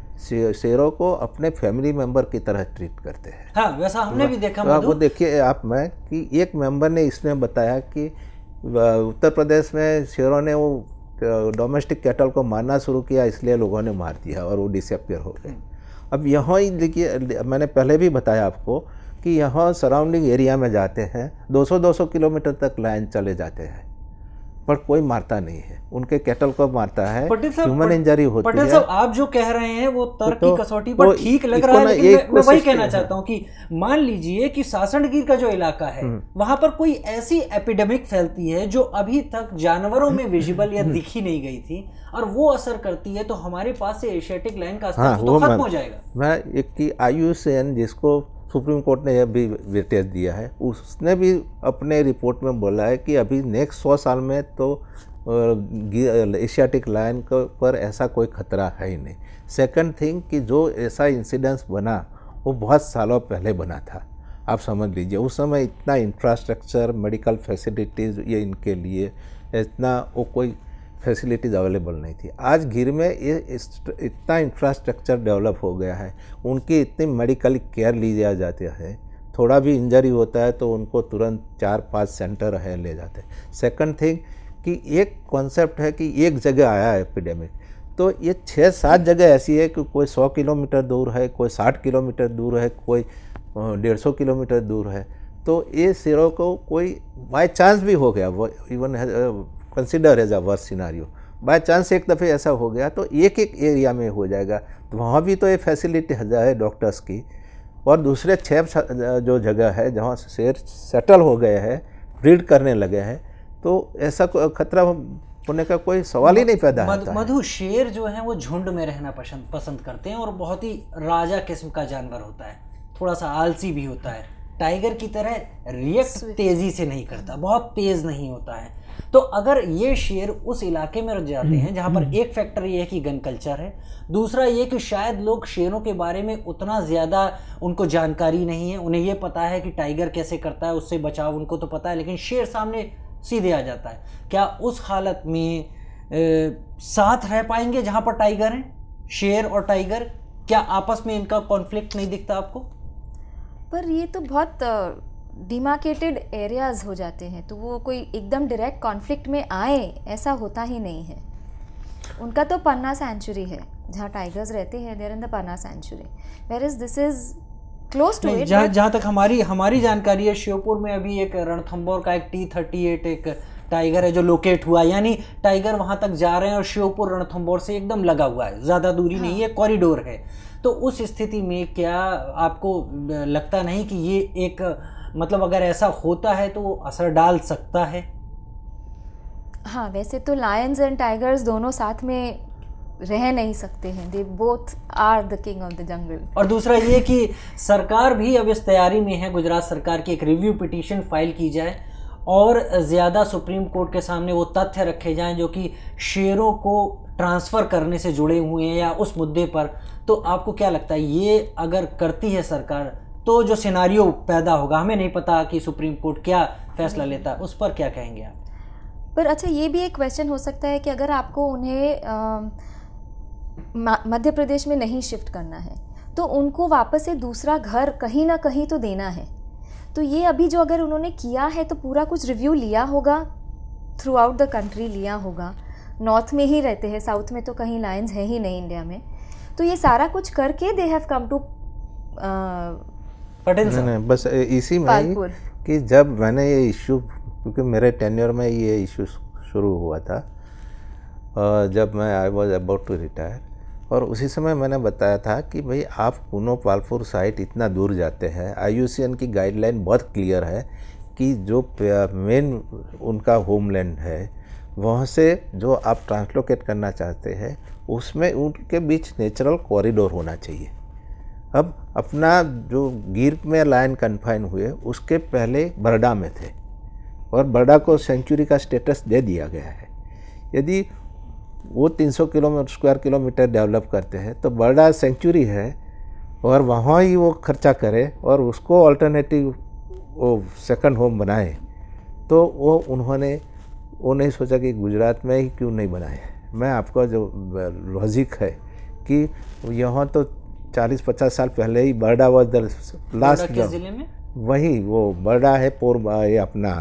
शेरों को अपने फैमिली मेंबर की तरह ट्रीट करते हैं। हाँ, वैसा हमने भी देखा। वो देखिए आप, मैं कि एक मेंबर ने इसमें बताया कि उत्तर प्रदेश में शेरों ने वो डोमेस्टिक कैटल को मारना शुरू किया, इसलिए लोगों ने मार दिया और वो डिसअपियर हो गए। अब यहाँ ही देखिए, मैंने पहले भी बताया आपको कि यहाँ सराउंडिंग एरिया में जाते हैं 200-200 किलोमीटर तक लाइन चले जाते हैं, पर कोई मारता नहीं है, उनके कैटल को मारता है, ह्यूमन इंजरी होती है। पटेल साहब, आप जो कह रहे हैं वो तर्क की कसौटी पर ठीक लग रहा है, लेकिन मैं वही कहना चाहता हूँ कि मान लीजिए कि सासणगीर का जो इलाका है वहां पर कोई ऐसी एपिडेमिक फैलती है जो अभी तक जानवरों में विजिबल या दिखी नहीं गई थी, और वो असर करती है, तो हमारे पास से एशियाटिक लायन का अस्तित्व तो खत्म हो जाएगा। मैं एक की IUCN, जिसको सुप्रीम कोर्ट ने यह भी वेटेज दिया है, उसने भी अपने रिपोर्ट में बोला है कि अभी नेक्स्ट 100 साल में तो एशियाटिक लायन पर ऐसा कोई खतरा है ही नहीं। सेकंड थिंग कि जो ऐसा इंसिडेंस बना वो बहुत सालों पहले बना था, आप समझ लीजिए। उस समय इतना इंफ्रास्ट्रक्चर, मेडिकल फैसिलिटीज़, ये इनके लिए इतना वो कोई फैसिलिटीज़ अवेलेबल नहीं थी। आज गिर में ये इतना इंफ्रास्ट्रक्चर डेवलप हो गया है, उनकी इतनी मेडिकल केयर ली जाती है थोड़ा भी इंजरी होता है तो उनको तुरंत 4-5 सेंटर है ले जाते हैं। सेकंड थिंग कि एक कॉन्सेप्ट है कि एक जगह आया है एपिडेमिक, तो ये 6-7 जगह ऐसी है कि कोई 100 किलोमीटर दूर है, कोई 60 किलोमीटर दूर है, कोई 150 किलोमीटर दूर है। तो ये शेरों को कोई बाय चांस भी हो गया, वो even consider as a worst scenario, by chance एक दफ़े ऐसा हो गया तो एक एरिया में हो जाएगा, तो वहाँ भी तो ये फैसिलिटी है डॉक्टर्स की। और दूसरे 6 जो जगह है जहाँ शेर सेटल हो गए हैं, ब्रीड करने लगे हैं, तो ऐसा खतरा होने का कोई सवाल ही नहीं पैदा होता है। मधु, शेर जो है वो झुंड में रहना पसंद करते हैं और बहुत ही राजा किस्म का जानवर होता है, थोड़ा सा आलसी भी होता है। टाइगर की तरह रिएक्ट तेजी से नहीं करता, बहुत तेज नहीं होता है। तो अगर ये शेर उस इलाके में रह जाते हैं जहाँ पर एक फैक्टर ये है कि गन कल्चर है, दूसरा ये कि शायद लोग शेरों के बारे में उतना ज़्यादा उनको जानकारी नहीं है, उन्हें ये पता है कि टाइगर कैसे करता है, उससे बचाव उनको तो पता है, लेकिन शेर सामने सीधे आ जाता है। क्या उस हालत में साथ रह पाएंगे जहाँ पर टाइगर हैं? शेर और टाइगर, क्या आपस में इनका कॉन्फ्लिक्ट नहीं दिखता आपको? पर ये तो बहुत डिमार्केटेड एरियाज़ हो जाते हैं, तो वो कोई एकदम डायरेक्ट कॉन्फ्लिक्ट में आए ऐसा होता ही नहीं है। उनका तो पन्ना सेंचुरी है, जहाँ टाइगर्स रहते हैं, there in the Panna sanctuary, where is this is close to it. जहाँ तक हमारी जानकारी है, श्योपुर में अभी एक रणथंभौर का एक T38 एक टाइगर है जो लोकेट हुआ, यानी टाइगर वहाँ तक जा रहे हैं और श्योपुर रणथंभौर से एकदम लगा हुआ है, ज़्यादा दूरी नहीं है, कॉरिडोर है। तो उस स्थिति में क्या आपको लगता नहीं कि ये एक मतलब अगर ऐसा होता है तो असर डाल सकता है? हाँ, वैसे तो लायंस एंड टाइगर्स दोनों साथ में रह नहीं सकते हैं, they both are the king of the jungle. और दूसरा ये कि सरकार भी अब इस तैयारी में है, गुजरात सरकार की एक रिव्यू पिटीशन फाइल की जाए और ज़्यादा सुप्रीम कोर्ट के सामने वो तथ्य रखे जाएं जो कि शेरों को ट्रांसफ़र करने से जुड़े हुए हैं या उस मुद्दे पर। तो आपको क्या लगता है, ये अगर करती है सरकार तो जो सिनारियो पैदा होगा, हमें नहीं पता कि सुप्रीम कोर्ट क्या फैसला लेता है, उस पर क्या कहेंगे आप? पर अच्छा, ये भी एक क्वेश्चन हो सकता है कि अगर आपको उन्हें मध्य प्रदेश में नहीं शिफ्ट करना है तो उनको वापस से दूसरा घर कहीं ना कहीं तो देना है। तो ये अभी जो अगर उन्होंने किया है तो पूरा कुछ रिव्यू लिया होगा, थ्रू आउट द कंट्री लिया होगा। नॉर्थ में ही रहते हैं, साउथ में तो कहीं लायंस है ही नहीं इंडिया में। तो ये सारा कुछ करके they have come to Patel साहब। नहीं, बस इसी में ही कि जब मैंने ये इशू, क्योंकि मेरे टेन्योर में ये इशू शुरू हुआ था, जब मैं I was about to retire, और उसी समय मैंने बताया था कि भाई आप कूनो पालपुर साइट इतना दूर जाते हैं, IUCN की गाइडलाइन बहुत क्लियर है कि जो मेन उनका होमलैंड है वहाँ से जो आप ट्रांसलोकेट करना चाहते हैं उसमें उनके बीच नेचुरल कॉरिडोर होना चाहिए। अब अपना जो गिर में लायन कन्फाइन हुए उसके पहले बरडा में थे और बरडा को सेंचुरी का स्टेटस दे दिया गया है। यदि वो 300 स्क्वायर किलोमीटर डेवलप करते हैं तो बरडा सेंचुरी है और वहाँ ही वो खर्चा करे और उसको अल्टरनेटिव वो सेकंड होम बनाए, तो वो उन्होंने वो नहीं सोचा कि गुजरात में ही क्यों नहीं बनाए। मैं आपका जो लॉजिक है कि यहाँ तो 40-50 साल पहले ही बरडा वॉज द लास्ट, जिले में वही वो बरडा है, ये अपना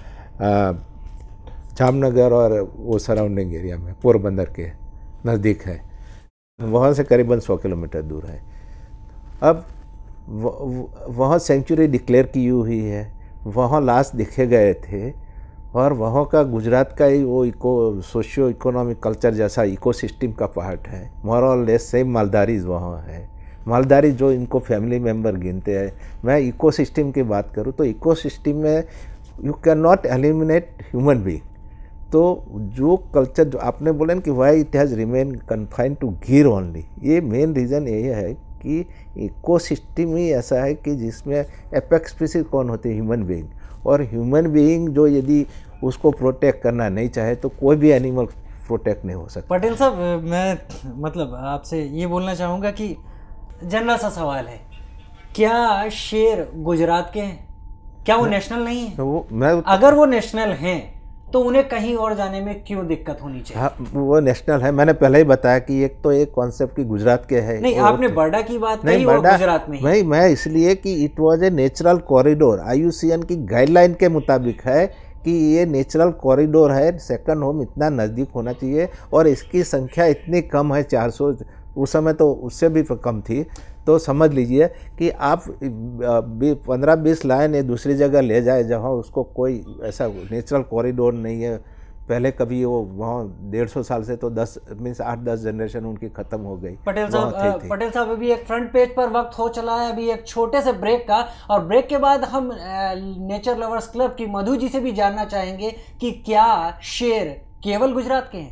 जामनगर और वो सराउंडिंग एरिया में पोरबंदर के नज़दीक है, वहाँ से करीबन 100 किलोमीटर दूर है। अब वहाँ सेंचुरी डिक्लेयर की हुई है, वहाँ लास्ट दिखे गए थे और वहाँ का गुजरात का ही वो सोशियो इकोनॉमिक कल्चर जैसा इकोसिस्टम का पार्ट है। मोर और लेस सेम मालदारीज वहाँ है, मालदारी जो इनको फैमिली मेंबर गिनते हैं। मैं इकोसिस्टम की बात करूँ तो इकोसिस्टम में you can not eliminate human being. तो जो कल्चर जो आपने बोला कि why it has remain confined to Gir only, ये मेन रीज़न ये है कि इकोसिस्टम ही ऐसा है कि जिसमें एपेक्स स्पीसीज कौन होते हैं, ह्यूमन बीइंग, और ह्यूमन बीइंग जो यदि उसको प्रोटेक्ट करना नहीं चाहे तो कोई भी एनिमल प्रोटेक्ट नहीं हो सकता। पटेल साहब, मैं मतलब आपसे ये बोलना चाहूँगा कि जनरल सा सवाल है, क्या शेर गुजरात के हैं? क्या वो नेशनल नहीं है? तो अगर वो नेशनल हैं तो उन्हें कहीं और जाने में क्यों दिक्कत होनी चाहिए? हाँ, वो नेशनल है। मैंने पहले ही बताया कि एक तो एक कॉन्सेप्ट की गुजरात के है। नहीं, आपने बर्डा की बात कही और गुजरात में नहीं, मैं इसलिए कि it was a natural corridor, IUCN की गाइडलाइन के मुताबिक है कि ये नेचुरल कॉरिडोर है, सेकंड होम इतना नज़दीक होना चाहिए और इसकी संख्या इतनी कम है, 400, उस समय तो उससे भी कम थी। तो समझ लीजिए कि आप 15-20 लाइन ये दूसरी जगह ले जाए जहाँ उसको कोई ऐसा नेचुरल कॉरिडोर नहीं है। पहले कभी वो वहाँ 150 साल से तो 8-10 जनरेशन उनकी ख़त्म हो गई। पटेल साहब अभी एक फ्रंट पेज पर वक्त हो चला है, अभी एक छोटे से ब्रेक का, और ब्रेक के बाद हम नेचर लवर्स क्लब की मधु जी से भी जानना चाहेंगे कि क्या शेर केवल गुजरात के हैं।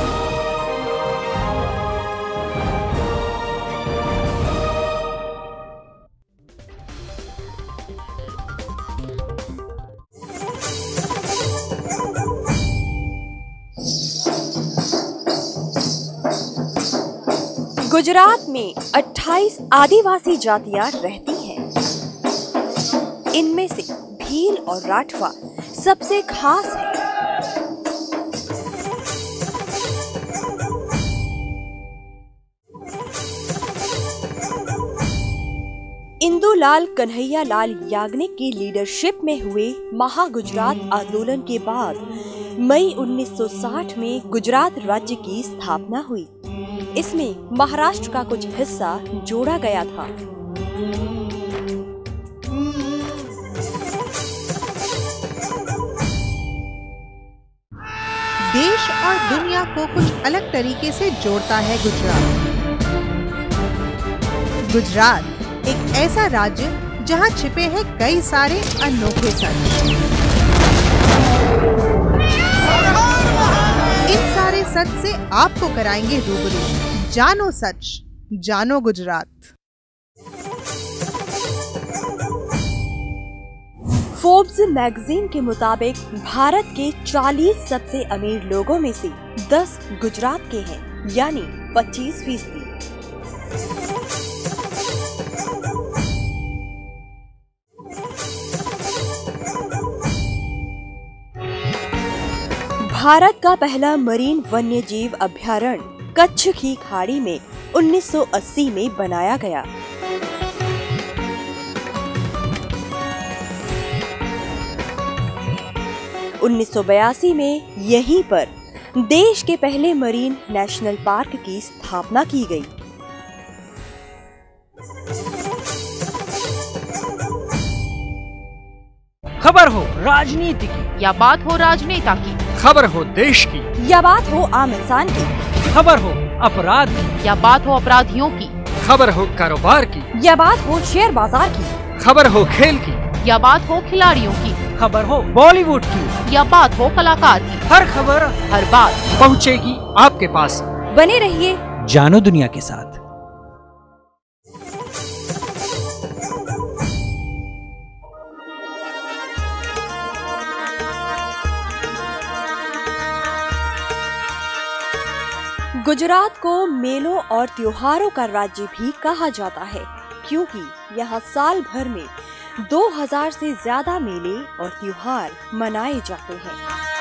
गुजरात में 28 आदिवासी जातियां रहती हैं। इनमें से भील और राठवा सबसे खास है। इंदुलाल कन्हैया लाल याग्निक की लीडरशिप में हुए महागुजरात आंदोलन के बाद मई 1960 में गुजरात राज्य की स्थापना हुई। इसमें महाराष्ट्र का कुछ हिस्सा जोड़ा गया था। देश और दुनिया को कुछ अलग तरीके से जोड़ता है गुजरात। गुजरात एक ऐसा राज्य जहां छिपे हैं कई सारे अनोखे सच। इन सारे सच से आपको कराएंगे रूबरू। जानो सच, जानो गुजरात। फोर्ब्स मैगजीन के मुताबिक भारत के 40 सबसे अमीर लोगों में से 10 गुजरात के हैं, यानी 25%। भारत का पहला मरीन वन्यजीव अभयारण्य कच्छ की खाड़ी में 1980 में बनाया गया। उन्नीस में यहीं पर देश के पहले मरीन नेशनल पार्क की स्थापना की गई। खबर हो राजनीति की या बात हो राजनेता की, खबर हो देश की या बात हो आम इंसान की, खबर हो अपराध की या बात हो अपराधियों की, खबर हो कारोबार की या बात हो शेयर बाजार की, खबर हो खेल की या बात हो खिलाड़ियों की, खबर हो बॉलीवुड की या बात हो कलाकार की, हर खबर हर बात पहुंचेगी आपके पास। बने रहिए जानो दुनिया के साथ। गुजरात को मेलों और त्योहारों का राज्य भी कहा जाता है, क्योंकि यहाँ साल भर में 2000 से ज्यादा मेले और त्योहार मनाए जाते हैं।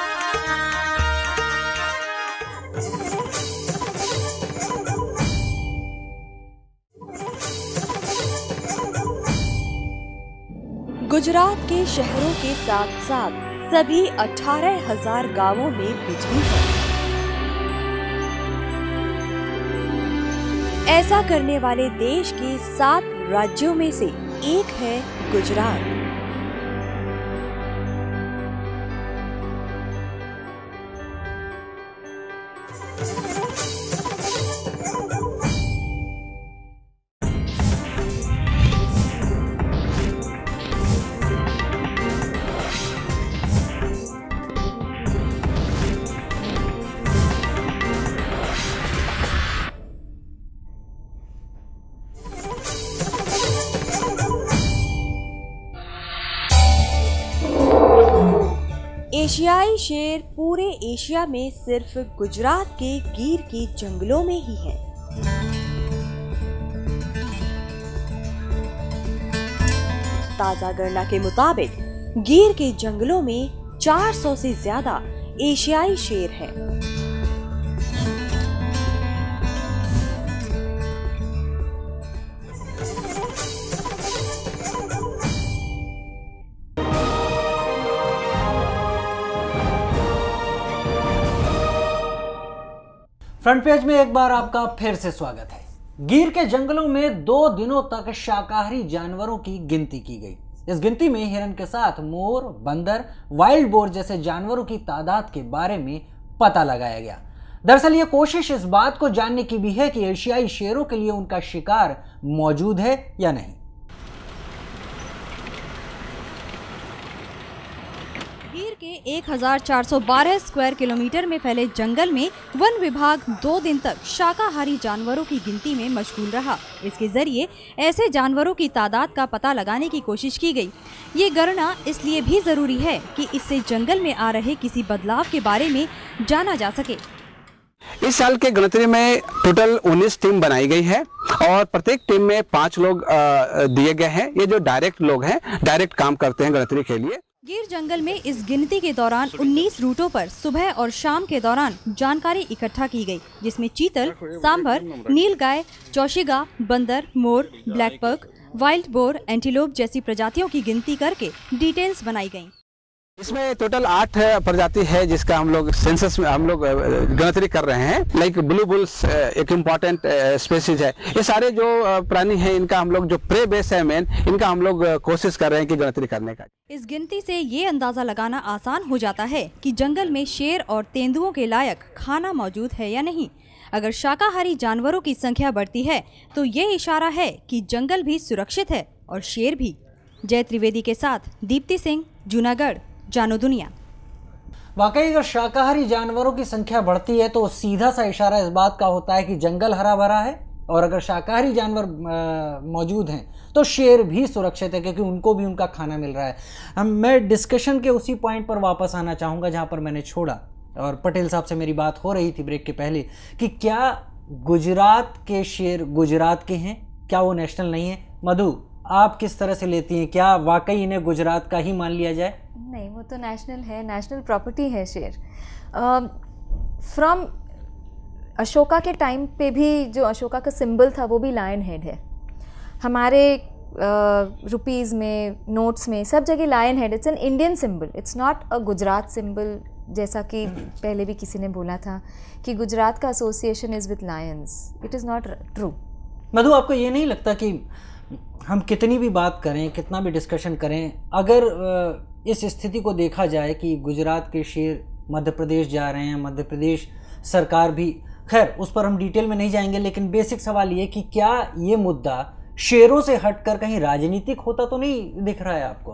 गुजरात के शहरों के साथ साथ सभी 18,000 गांवों में बिजली है। ऐसा करने वाले देश के 7 राज्यों में से एक है गुजरात। एशियाई शेर पूरे एशिया में सिर्फ गुजरात के गीर के जंगलों में ही है। ताजा गणना के मुताबिक गीर के जंगलों में 400 से ज्यादा एशियाई शेर है। फ्रंट पेज में एक बार आपका फिर से स्वागत है। गिर के जंगलों में 2 दिनों तक शाकाहारी जानवरों की गिनती की गई। इस गिनती में हिरन के साथ मोर, बंदर, वाइल्ड बोर जैसे जानवरों की तादाद के बारे में पता लगाया गया। दरअसल ये कोशिश इस बात को जानने की भी है कि एशियाई शेरों के लिए उनका शिकार मौजूद है या नहीं। गिर के 1412 स्क्वायर किलोमीटर में फैले जंगल में वन विभाग 2 दिन तक शाकाहारी जानवरों की गिनती में मशगूल रहा। इसके जरिए ऐसे जानवरों की तादाद का पता लगाने की कोशिश की गई। ये गणना इसलिए भी जरूरी है कि इससे जंगल में आ रहे किसी बदलाव के बारे में जाना जा सके। इस साल के गिनती में टोटल 19 टीम बनाई गई है और प्रत्येक टीम में 5 लोग दिए गए हैं। ये जो डायरेक्ट लोग हैं, डायरेक्ट काम करते हैं गिनती के लिए। गिर जंगल में इस गिनती के दौरान 19 रूटों पर सुबह और शाम के दौरान जानकारी इकट्ठा की गई, जिसमें चीतल, सांभर, नीलगाय, चौशिगा, बंदर, मोर, black buck, wild boar, antelope जैसी प्रजातियों की गिनती करके डिटेल्स बनाई गई। इसमें टोटल 8 प्रजाति है जिसका हम लोग सेंसस में हम लोग गिनती कर रहे हैं। लाइक ब्लू बुल्स एक इम्पॉर्टेंट स्पेसीज है। ये सारे जो प्राणी हैं इनका हम लोग जो प्रे बेस है मेन, इनका हम लोग कोशिश कर रहे हैं कि गिनती करने का। इस गिनती से ये अंदाजा लगाना आसान हो जाता है कि जंगल में शेर और तेंदुओं के लायक खाना मौजूद है या नहीं। अगर शाकाहारी जानवरों की संख्या बढ़ती है तो ये इशारा है कि जंगल भी सुरक्षित है और शेर भी। जय त्रिवेदी के साथ दीप्ति सिंह, जूनागढ़, जानो दुनिया। वाकई अगर शाकाहारी जानवरों की संख्या बढ़ती है तो सीधा सा इशारा इस बात का होता है कि जंगल हरा भरा है, और अगर शाकाहारी जानवर मौजूद हैं तो शेर भी सुरक्षित है क्योंकि उनको भी उनका खाना मिल रहा है। मैं डिस्कशन के उसी पॉइंट पर वापस आना चाहूँगा जहाँ पर मैंने छोड़ा, और पटेल साहब से मेरी बात हो रही थी ब्रेक के पहले कि क्या गुजरात के शेर गुजरात के हैं, क्या वो नेशनल नहीं है? मधु, आप किस तरह से लेती हैं? क्या वाकई इन्हें गुजरात का ही मान लिया जाए? नहीं, वो तो नेशनल है, नेशनल प्रॉपर्टी है शेर। फ्रॉम अशोका के टाइम पे भी जो अशोका का सिंबल था वो भी लायन हेड है। हमारे रुपीज़ में, नोट्स में, सब जगह lion head. It's an Indian symbol, it's not a Gujarat symbol, जैसा कि पहले भी किसी ने बोला था कि गुजरात का association is with lions. It is not true. Madhu, आपको ये नहीं लगता कि हम कितनी भी बात करें, कितना भी डिस्कशन करें, अगर इस स्थिति को देखा जाए कि गुजरात के शेर मध्य प्रदेश जा रहे हैं, मध्य प्रदेश सरकार भी, खैर उस पर हम डिटेल में नहीं जाएंगे, लेकिन बेसिक सवाल ये कि क्या ये मुद्दा शेरों से हटकर कहीं राजनीतिक होता तो नहीं दिख रहा है आपको?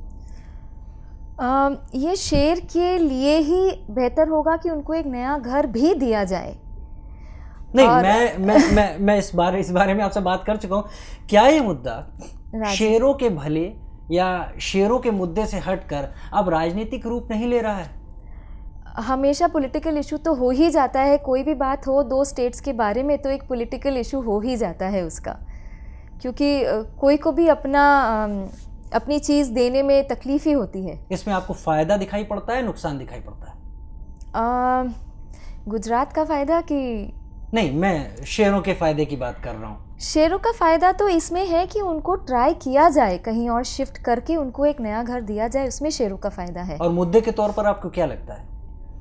ये शेर के लिए ही बेहतर होगा कि उनको एक नया घर भी दिया जाए। नहीं, मैं इस बारे में आपसे बात कर चुका हूँ। क्या ये मुद्दा शेरों के भले या शेरों के मुद्दे से हटकर अब राजनीतिक रूप नहीं ले रहा है? हमेशा पॉलिटिकल इशू तो हो ही जाता है। कोई भी बात हो 2 स्टेट्स के बारे में तो एक पॉलिटिकल इशू हो ही जाता है उसका, क्योंकि कोई को भी अपनी चीज़ देने में तकलीफ ही होती है। इसमें आपको फ़ायदा दिखाई पड़ता है, नुकसान दिखाई पड़ता है? गुजरात का फ़ायदा कि नहीं, मैं शेरों के फ़ायदे की बात कर रहा हूँ। शेरों का फ़ायदा तो इसमें है कि उनको ट्राई किया जाए, कहीं और शिफ्ट करके उनको एक नया घर दिया जाए, उसमें शेरों का फ़ायदा है। और मुद्दे के तौर पर आपको क्या लगता है?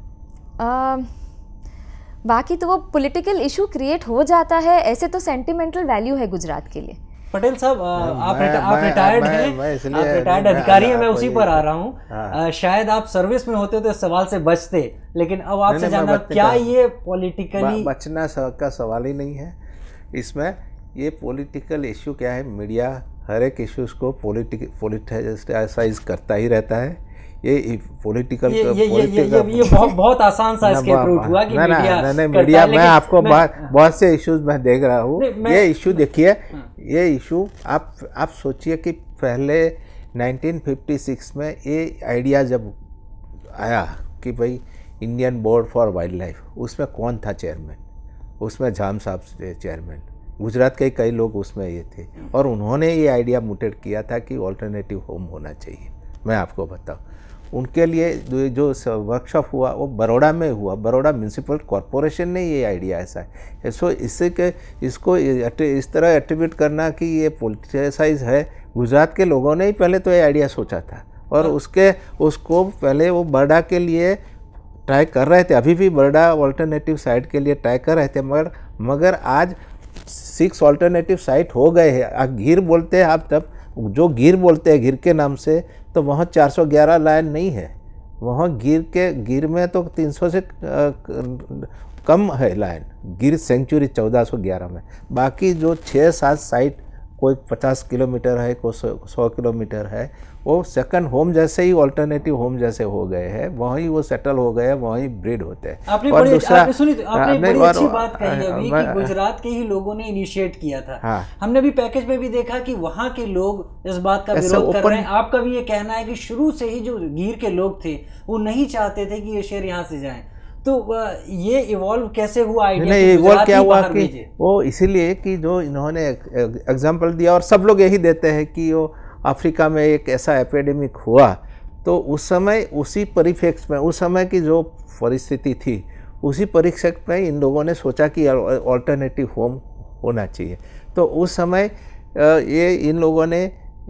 बाकी तो वो पॉलिटिकल इशू क्रिएट हो जाता है। ऐसे तो सेंटिमेंटल वैल्यू है गुजरात के लिए। पटेल साहब, आप रिटायर्ड हैं, आप रिटायर्ड अधिकारी हैं, मैं उसी पर आ रहा हूँ। शायद आप सर्विस में होते तो इस सवाल से बचते, लेकिन अब आपसे जानना, क्या ये पॉलिटिकली बचना का सवाल ही नहीं है। इसमें ये पॉलिटिकल इशू क्या है, मीडिया हर एक इश्यूज को पॉलिटिसाइज करता ही रहता है। ये पॉलिटिकल ये बहुत आसान सा एस्केप रूट हुआ कि मीडिया मैं आपको बहुत से इश्यूज मैं देख रहा हूँ। ये इशू देखिए, ये इशू आप सोचिए कि पहले 1956 में ये आइडिया जब आया कि भाई Indian board for wild life, उसमें कौन था चेयरमैन? उसमें झाम साहब चेयरमैन, गुजरात के कई लोग उसमें ये थे, और उन्होंने ये आइडिया मुटेट किया था कि ऑल्टरनेटिव होम होना चाहिए। मैं आपको बताऊं, उनके लिए जो वर्कशॉप हुआ वो बड़ौदा में हुआ। बड़ौदा म्यूनसिपल कॉरपोरेशन ने ये आइडिया ऐसा है। सो इसको इस तरह एट्रीब्यूट करना कि ये पॉलिटिसाइज है, गुजरात के लोगों ने ही पहले तो ये आइडिया सोचा था और उसको पहले वो बड़ौदा के लिए ट्राई कर रहे थे। अभी भी बड़ौदा ऑल्टरनेटिव साइट के लिए ट्राई कर रहे थे, मगर आज 6 ऑल्टरनेटिव साइट हो गए हैं। गिर बोलते हैं आप, तब जो गिर बोलते हैं गिर के नाम से, तो वहाँ 411 लाइन नहीं है। वहाँ गिर में तो 300 से कम है लाइन, गिर सेंचुरी 1411 में। बाकी जो 6-7 साइट, कोई 50 किलोमीटर है, कोई 100 किलोमीटर है, वो सेकंड होम जैसे ही ऑल्टरनेटिव होम जैसे हो गए हैं, वहीं वो सेटल हो गए हैं, वहीं ब्रीड होते हैं। आपने बड़ी अच्छी बात कही अभी कि गुजरात के ही लोगों ने इनिशिएट किया था। हाँ। हमने भी पैकेज में भी देखा कि वहाँ के लोग इस बात का विरोध कर रहे हैं। आपका भी ये कहना है कि शुरू से ही जो गिर के लोग थे वो नहीं चाहते थे कि ये शेर यहाँ से जाएं, तो ये इवॉल्व कैसे हुआ आइडिया? नहीं, इवॉल्व क्या हुआ कि वो इसीलिए कि जो इन्होंने एग्जाम्पल दिया और सब लोग यही देते हैं कि वो अफ्रीका में एक ऐसा एपिडेमिक हुआ, तो उस समय उसी परिप्रेक्ष्य में, उस समय की जो परिस्थिति थी उसी परिप्रेक्ष्य में इन लोगों ने सोचा कि ऑल्टरनेटिव होम होना चाहिए। तो उस समय ये इन लोगों ने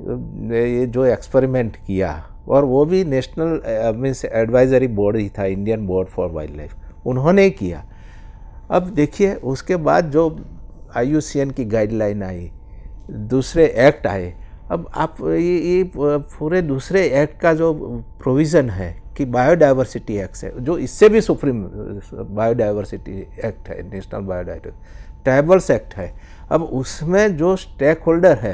ये जो एक्सपेरिमेंट किया, और वो भी नेशनल मीन्स एडवाइजरी बोर्ड ही था, Indian board for wild life, उन्होंने किया। अब देखिए उसके बाद जो IUCN की गाइडलाइन आई, दूसरे एक्ट आए। अब आप ये पूरे दूसरे एक्ट का जो प्रोविज़न है कि बायोडाइवर्सिटी एक्ट है, जो इससे भी सुप्रीम बायोडाइवर्सिटी एक्ट है, नेशनल बायोडाइवर्सिटी ट्राइबल्स एक्ट है। अब उसमें जो स्टेक होल्डर है,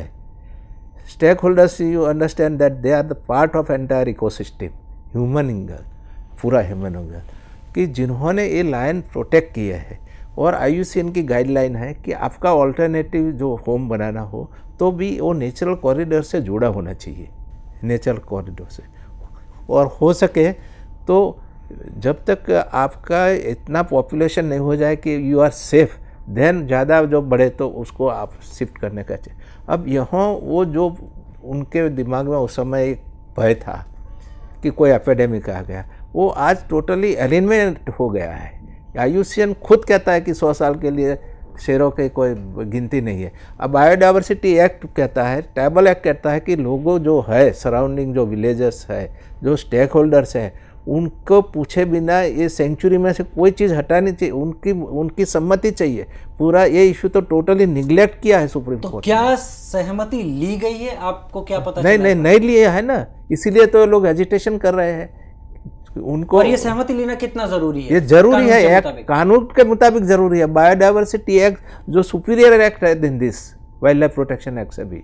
stake holders you understand that they are the part of entire ecosystem, human angle, पूरा ह्यूमन इंगल, कि जिन्होंने ये लाइन प्रोटेक्ट किया है। और IUCN की गाइडलाइन है कि आपका ऑल्टरनेटिव जो होम बनाना हो तो भी वो नेचुरल कॉरिडोर से जुड़ा होना चाहिए, नेचुरल कॉरिडोर से। और हो सके तो जब तक आपका इतना पॉपुलेशन नहीं हो जाए कि यू आर सेफ, देन ज़्यादा जो बढ़े तो उसको आप शिफ्ट करने का चाहिए। अब यहाँ वो जो उनके दिमाग में उस समय एक भय था कि कोई एपिडेमिक आ गया, वो आज टोटली एलिमिनेट हो गया है। IUCN खुद कहता है कि 100 साल के लिए शेरों की कोई गिनती नहीं है। अब बायोडाइवर्सिटी एक्ट कहता है, ट्राइबल एक्ट कहता है कि लोगों जो है सराउंडिंग, जो विलेजेस है, जो स्टेक होल्डर्स हैं, उनको पूछे बिना ये सेंचुरी में से कोई चीज़ हटानी चाहिए, उनकी सम्मति चाहिए। पूरा ये इशू तो टोटली निगलेक्ट किया है सुप्रीम कोर्ट। क्या सहमति ली गई है? आपको क्या पता? नहीं लिया है ना, इसीलिए तो लोग एजिटेशन कर रहे हैं उनको। और ये सहमति लेना कितना जरूरी है? ये जरूरी है, एक्ट कानून के मुताबिक जरूरी है। बायोडाइवर्सिटी एक्ट जो सुपीरियर एक्ट है than this wild life protection act से भी,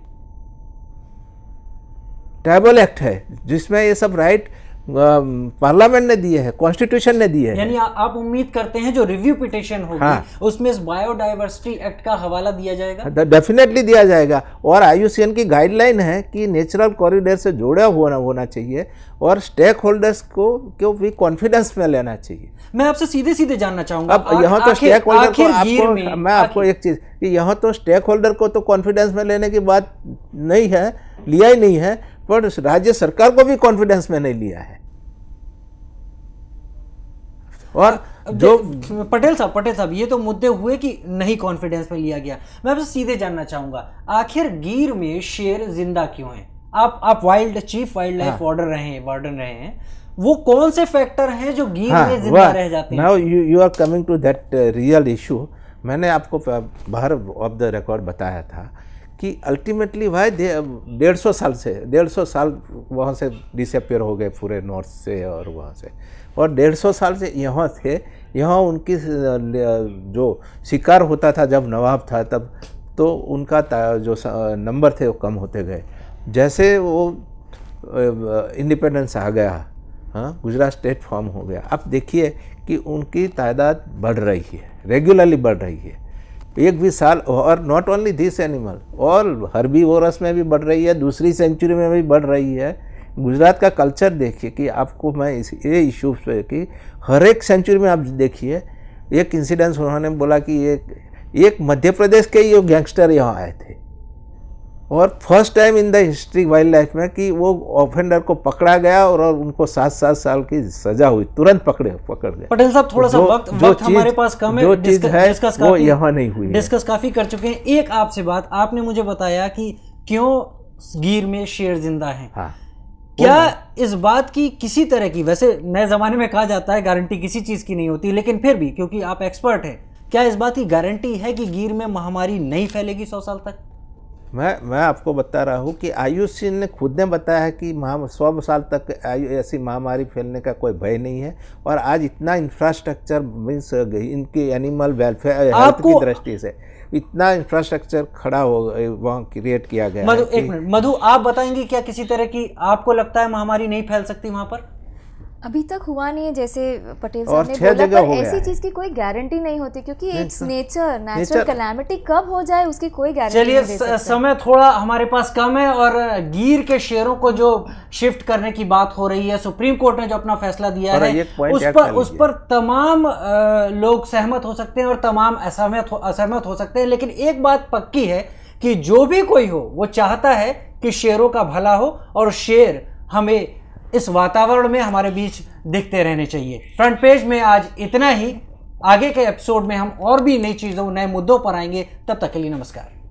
ट्राइबल एक्ट है जिसमें ये सब राइट पार्लियामेंट ने दिए हैं, कॉन्स्टिट्यूशन ने दिए हैं। यानी आप उम्मीद करते हैं जो रिव्यू पिटीशन होगी, हाँ, उसमें इस बायोडाइवर्सिटी एक्ट का हवाला दिया जाएगा? डेफिनेटली दिया जाएगा। और IUCN की गाइडलाइन है कि नेचुरल कॉरिडोर से जुड़ा होना चाहिए और स्टेक होल्डर्स को भी कॉन्फिडेंस में लेना चाहिए। मैं आपसे सीधे जानना चाहूंगा, अब यहाँ तो स्टेक होल्डर को, मैं आपको एक चीज कि यहाँ तो स्टेक होल्डर को तो कॉन्फिडेंस में लेने की बात नहीं है, लिया ही नहीं है, पर राज्य सरकार को भी कॉन्फिडेंस में नहीं लिया है। और जो पटेल साहब ये तो मुद्दे हुए कि नहीं कॉन्फिडेंस में लिया गया। मैं आपसे सीधे जानना चाहूंगा, आखिर गिर में शेर जिंदा क्यों है? आप चीफ वाइल्ड लाइफ वार्डन रहे हैं, वो कौन से फैक्टर हैं जो गिर में जिंदा रह जाते हैं? Now you are coming to that real issue. मैंने आपको बाहर ऑफ द रिकॉर्ड बताया था कि अल्टीमेटली भाई 150 साल वहाँ से डिसअपियर हो गए पूरे नॉर्थ से और वहाँ से, और 150 साल से यहाँ थे। यहाँ उनकी जो शिकार होता था जब नवाब था तब, तो उनका जो नंबर थे वो कम होते गए। जैसे वो इंडिपेंडेंस आ गया, हाँ, गुजरात स्टेट फॉर्म हो गया, अब देखिए कि उनकी तादाद बढ़ रही है, रेगुलरली बढ़ रही है एक भी साल। और नॉट ओनली दिस एनिमल, और हर्बीवोरस में भी बढ़ रही है, दूसरी सेंचुरी में भी बढ़ रही है। गुजरात का कल्चर देखिए कि आपको मैं ये इशू पे कि हर एक सेंचुरी में आप देखिए, एक इंसिडेंस उन्होंने बोला कि एक मध्य प्रदेश के ही गैंगस्टर यहाँ आए थे और first time in the history wild life में कि वो ऑफेंडर को पकड़ा गया और उनको 7 साल की सजा हुई, तुरंत पकड़ गए। पटेल साहब थोड़ा सा वक्त हमारे पास कम है, जो चीज है वो यहाँ नहीं हुई, डिस्कस काफी कर चुके हैं। एक आपसे बात, आपने मुझे बताया कि क्यों गिर में शेर जिंदा है। हाँ, क्या इस बात की किसी तरह की, वैसे नए जमाने में कहा जाता है गारंटी किसी चीज की नहीं होती, लेकिन फिर भी क्योंकि आप एक्सपर्ट हैं, क्या इस बात की गारंटी है कि गिर में महामारी नहीं फैलेगी 100 साल तक? मैं आपको बता रहा हूँ कि आयुष ने खुद ने बताया है कि 100 साल तक ऐसी महामारी फैलने का कोई भय नहीं है। और आज इतना इंफ्रास्ट्रक्चर मीन्स इनकी एनिमल वेलफेयर हेल्थ की दृष्टि से इतना इंफ्रास्ट्रक्चर खड़ा हो वहाँ क्रिएट किया गया है। एक मिनट मधु, आप बताएंगे क्या किसी तरह की आपको लगता है महामारी नहीं फैल सकती वहाँ पर? अभी तक हुआ नहीं है, जैसे पटेल साहब ने बोला, पर ऐसी चीज की कोई गारंटी नहीं होती क्योंकि इट्स नेचुरल कैलामिटी कब हो जाए उसकी कोई गारंटी नहीं दे सकते। चलिए, समय थोड़ा हमारे पास कम है और गिर के शेरों को जो शिफ्ट करने की बात हो रही है, सुप्रीम कोर्ट ने जो अपना फैसला दिया है उस पर तमाम लोग सहमत हो सकते हैं और तमाम असहमत हो सकते हैं, लेकिन एक बात पक्की है कि जो भी कोई हो वो चाहता है कि शेरों का भला हो और शेर हमें इस वातावरण में हमारे बीच दिखते रहने चाहिए। फ्रंट पेज में आज इतना ही। आगे के एपिसोड में हम और भी नई चीज़ों, नए मुद्दों पर आएंगे। तब तक के लिए नमस्कार।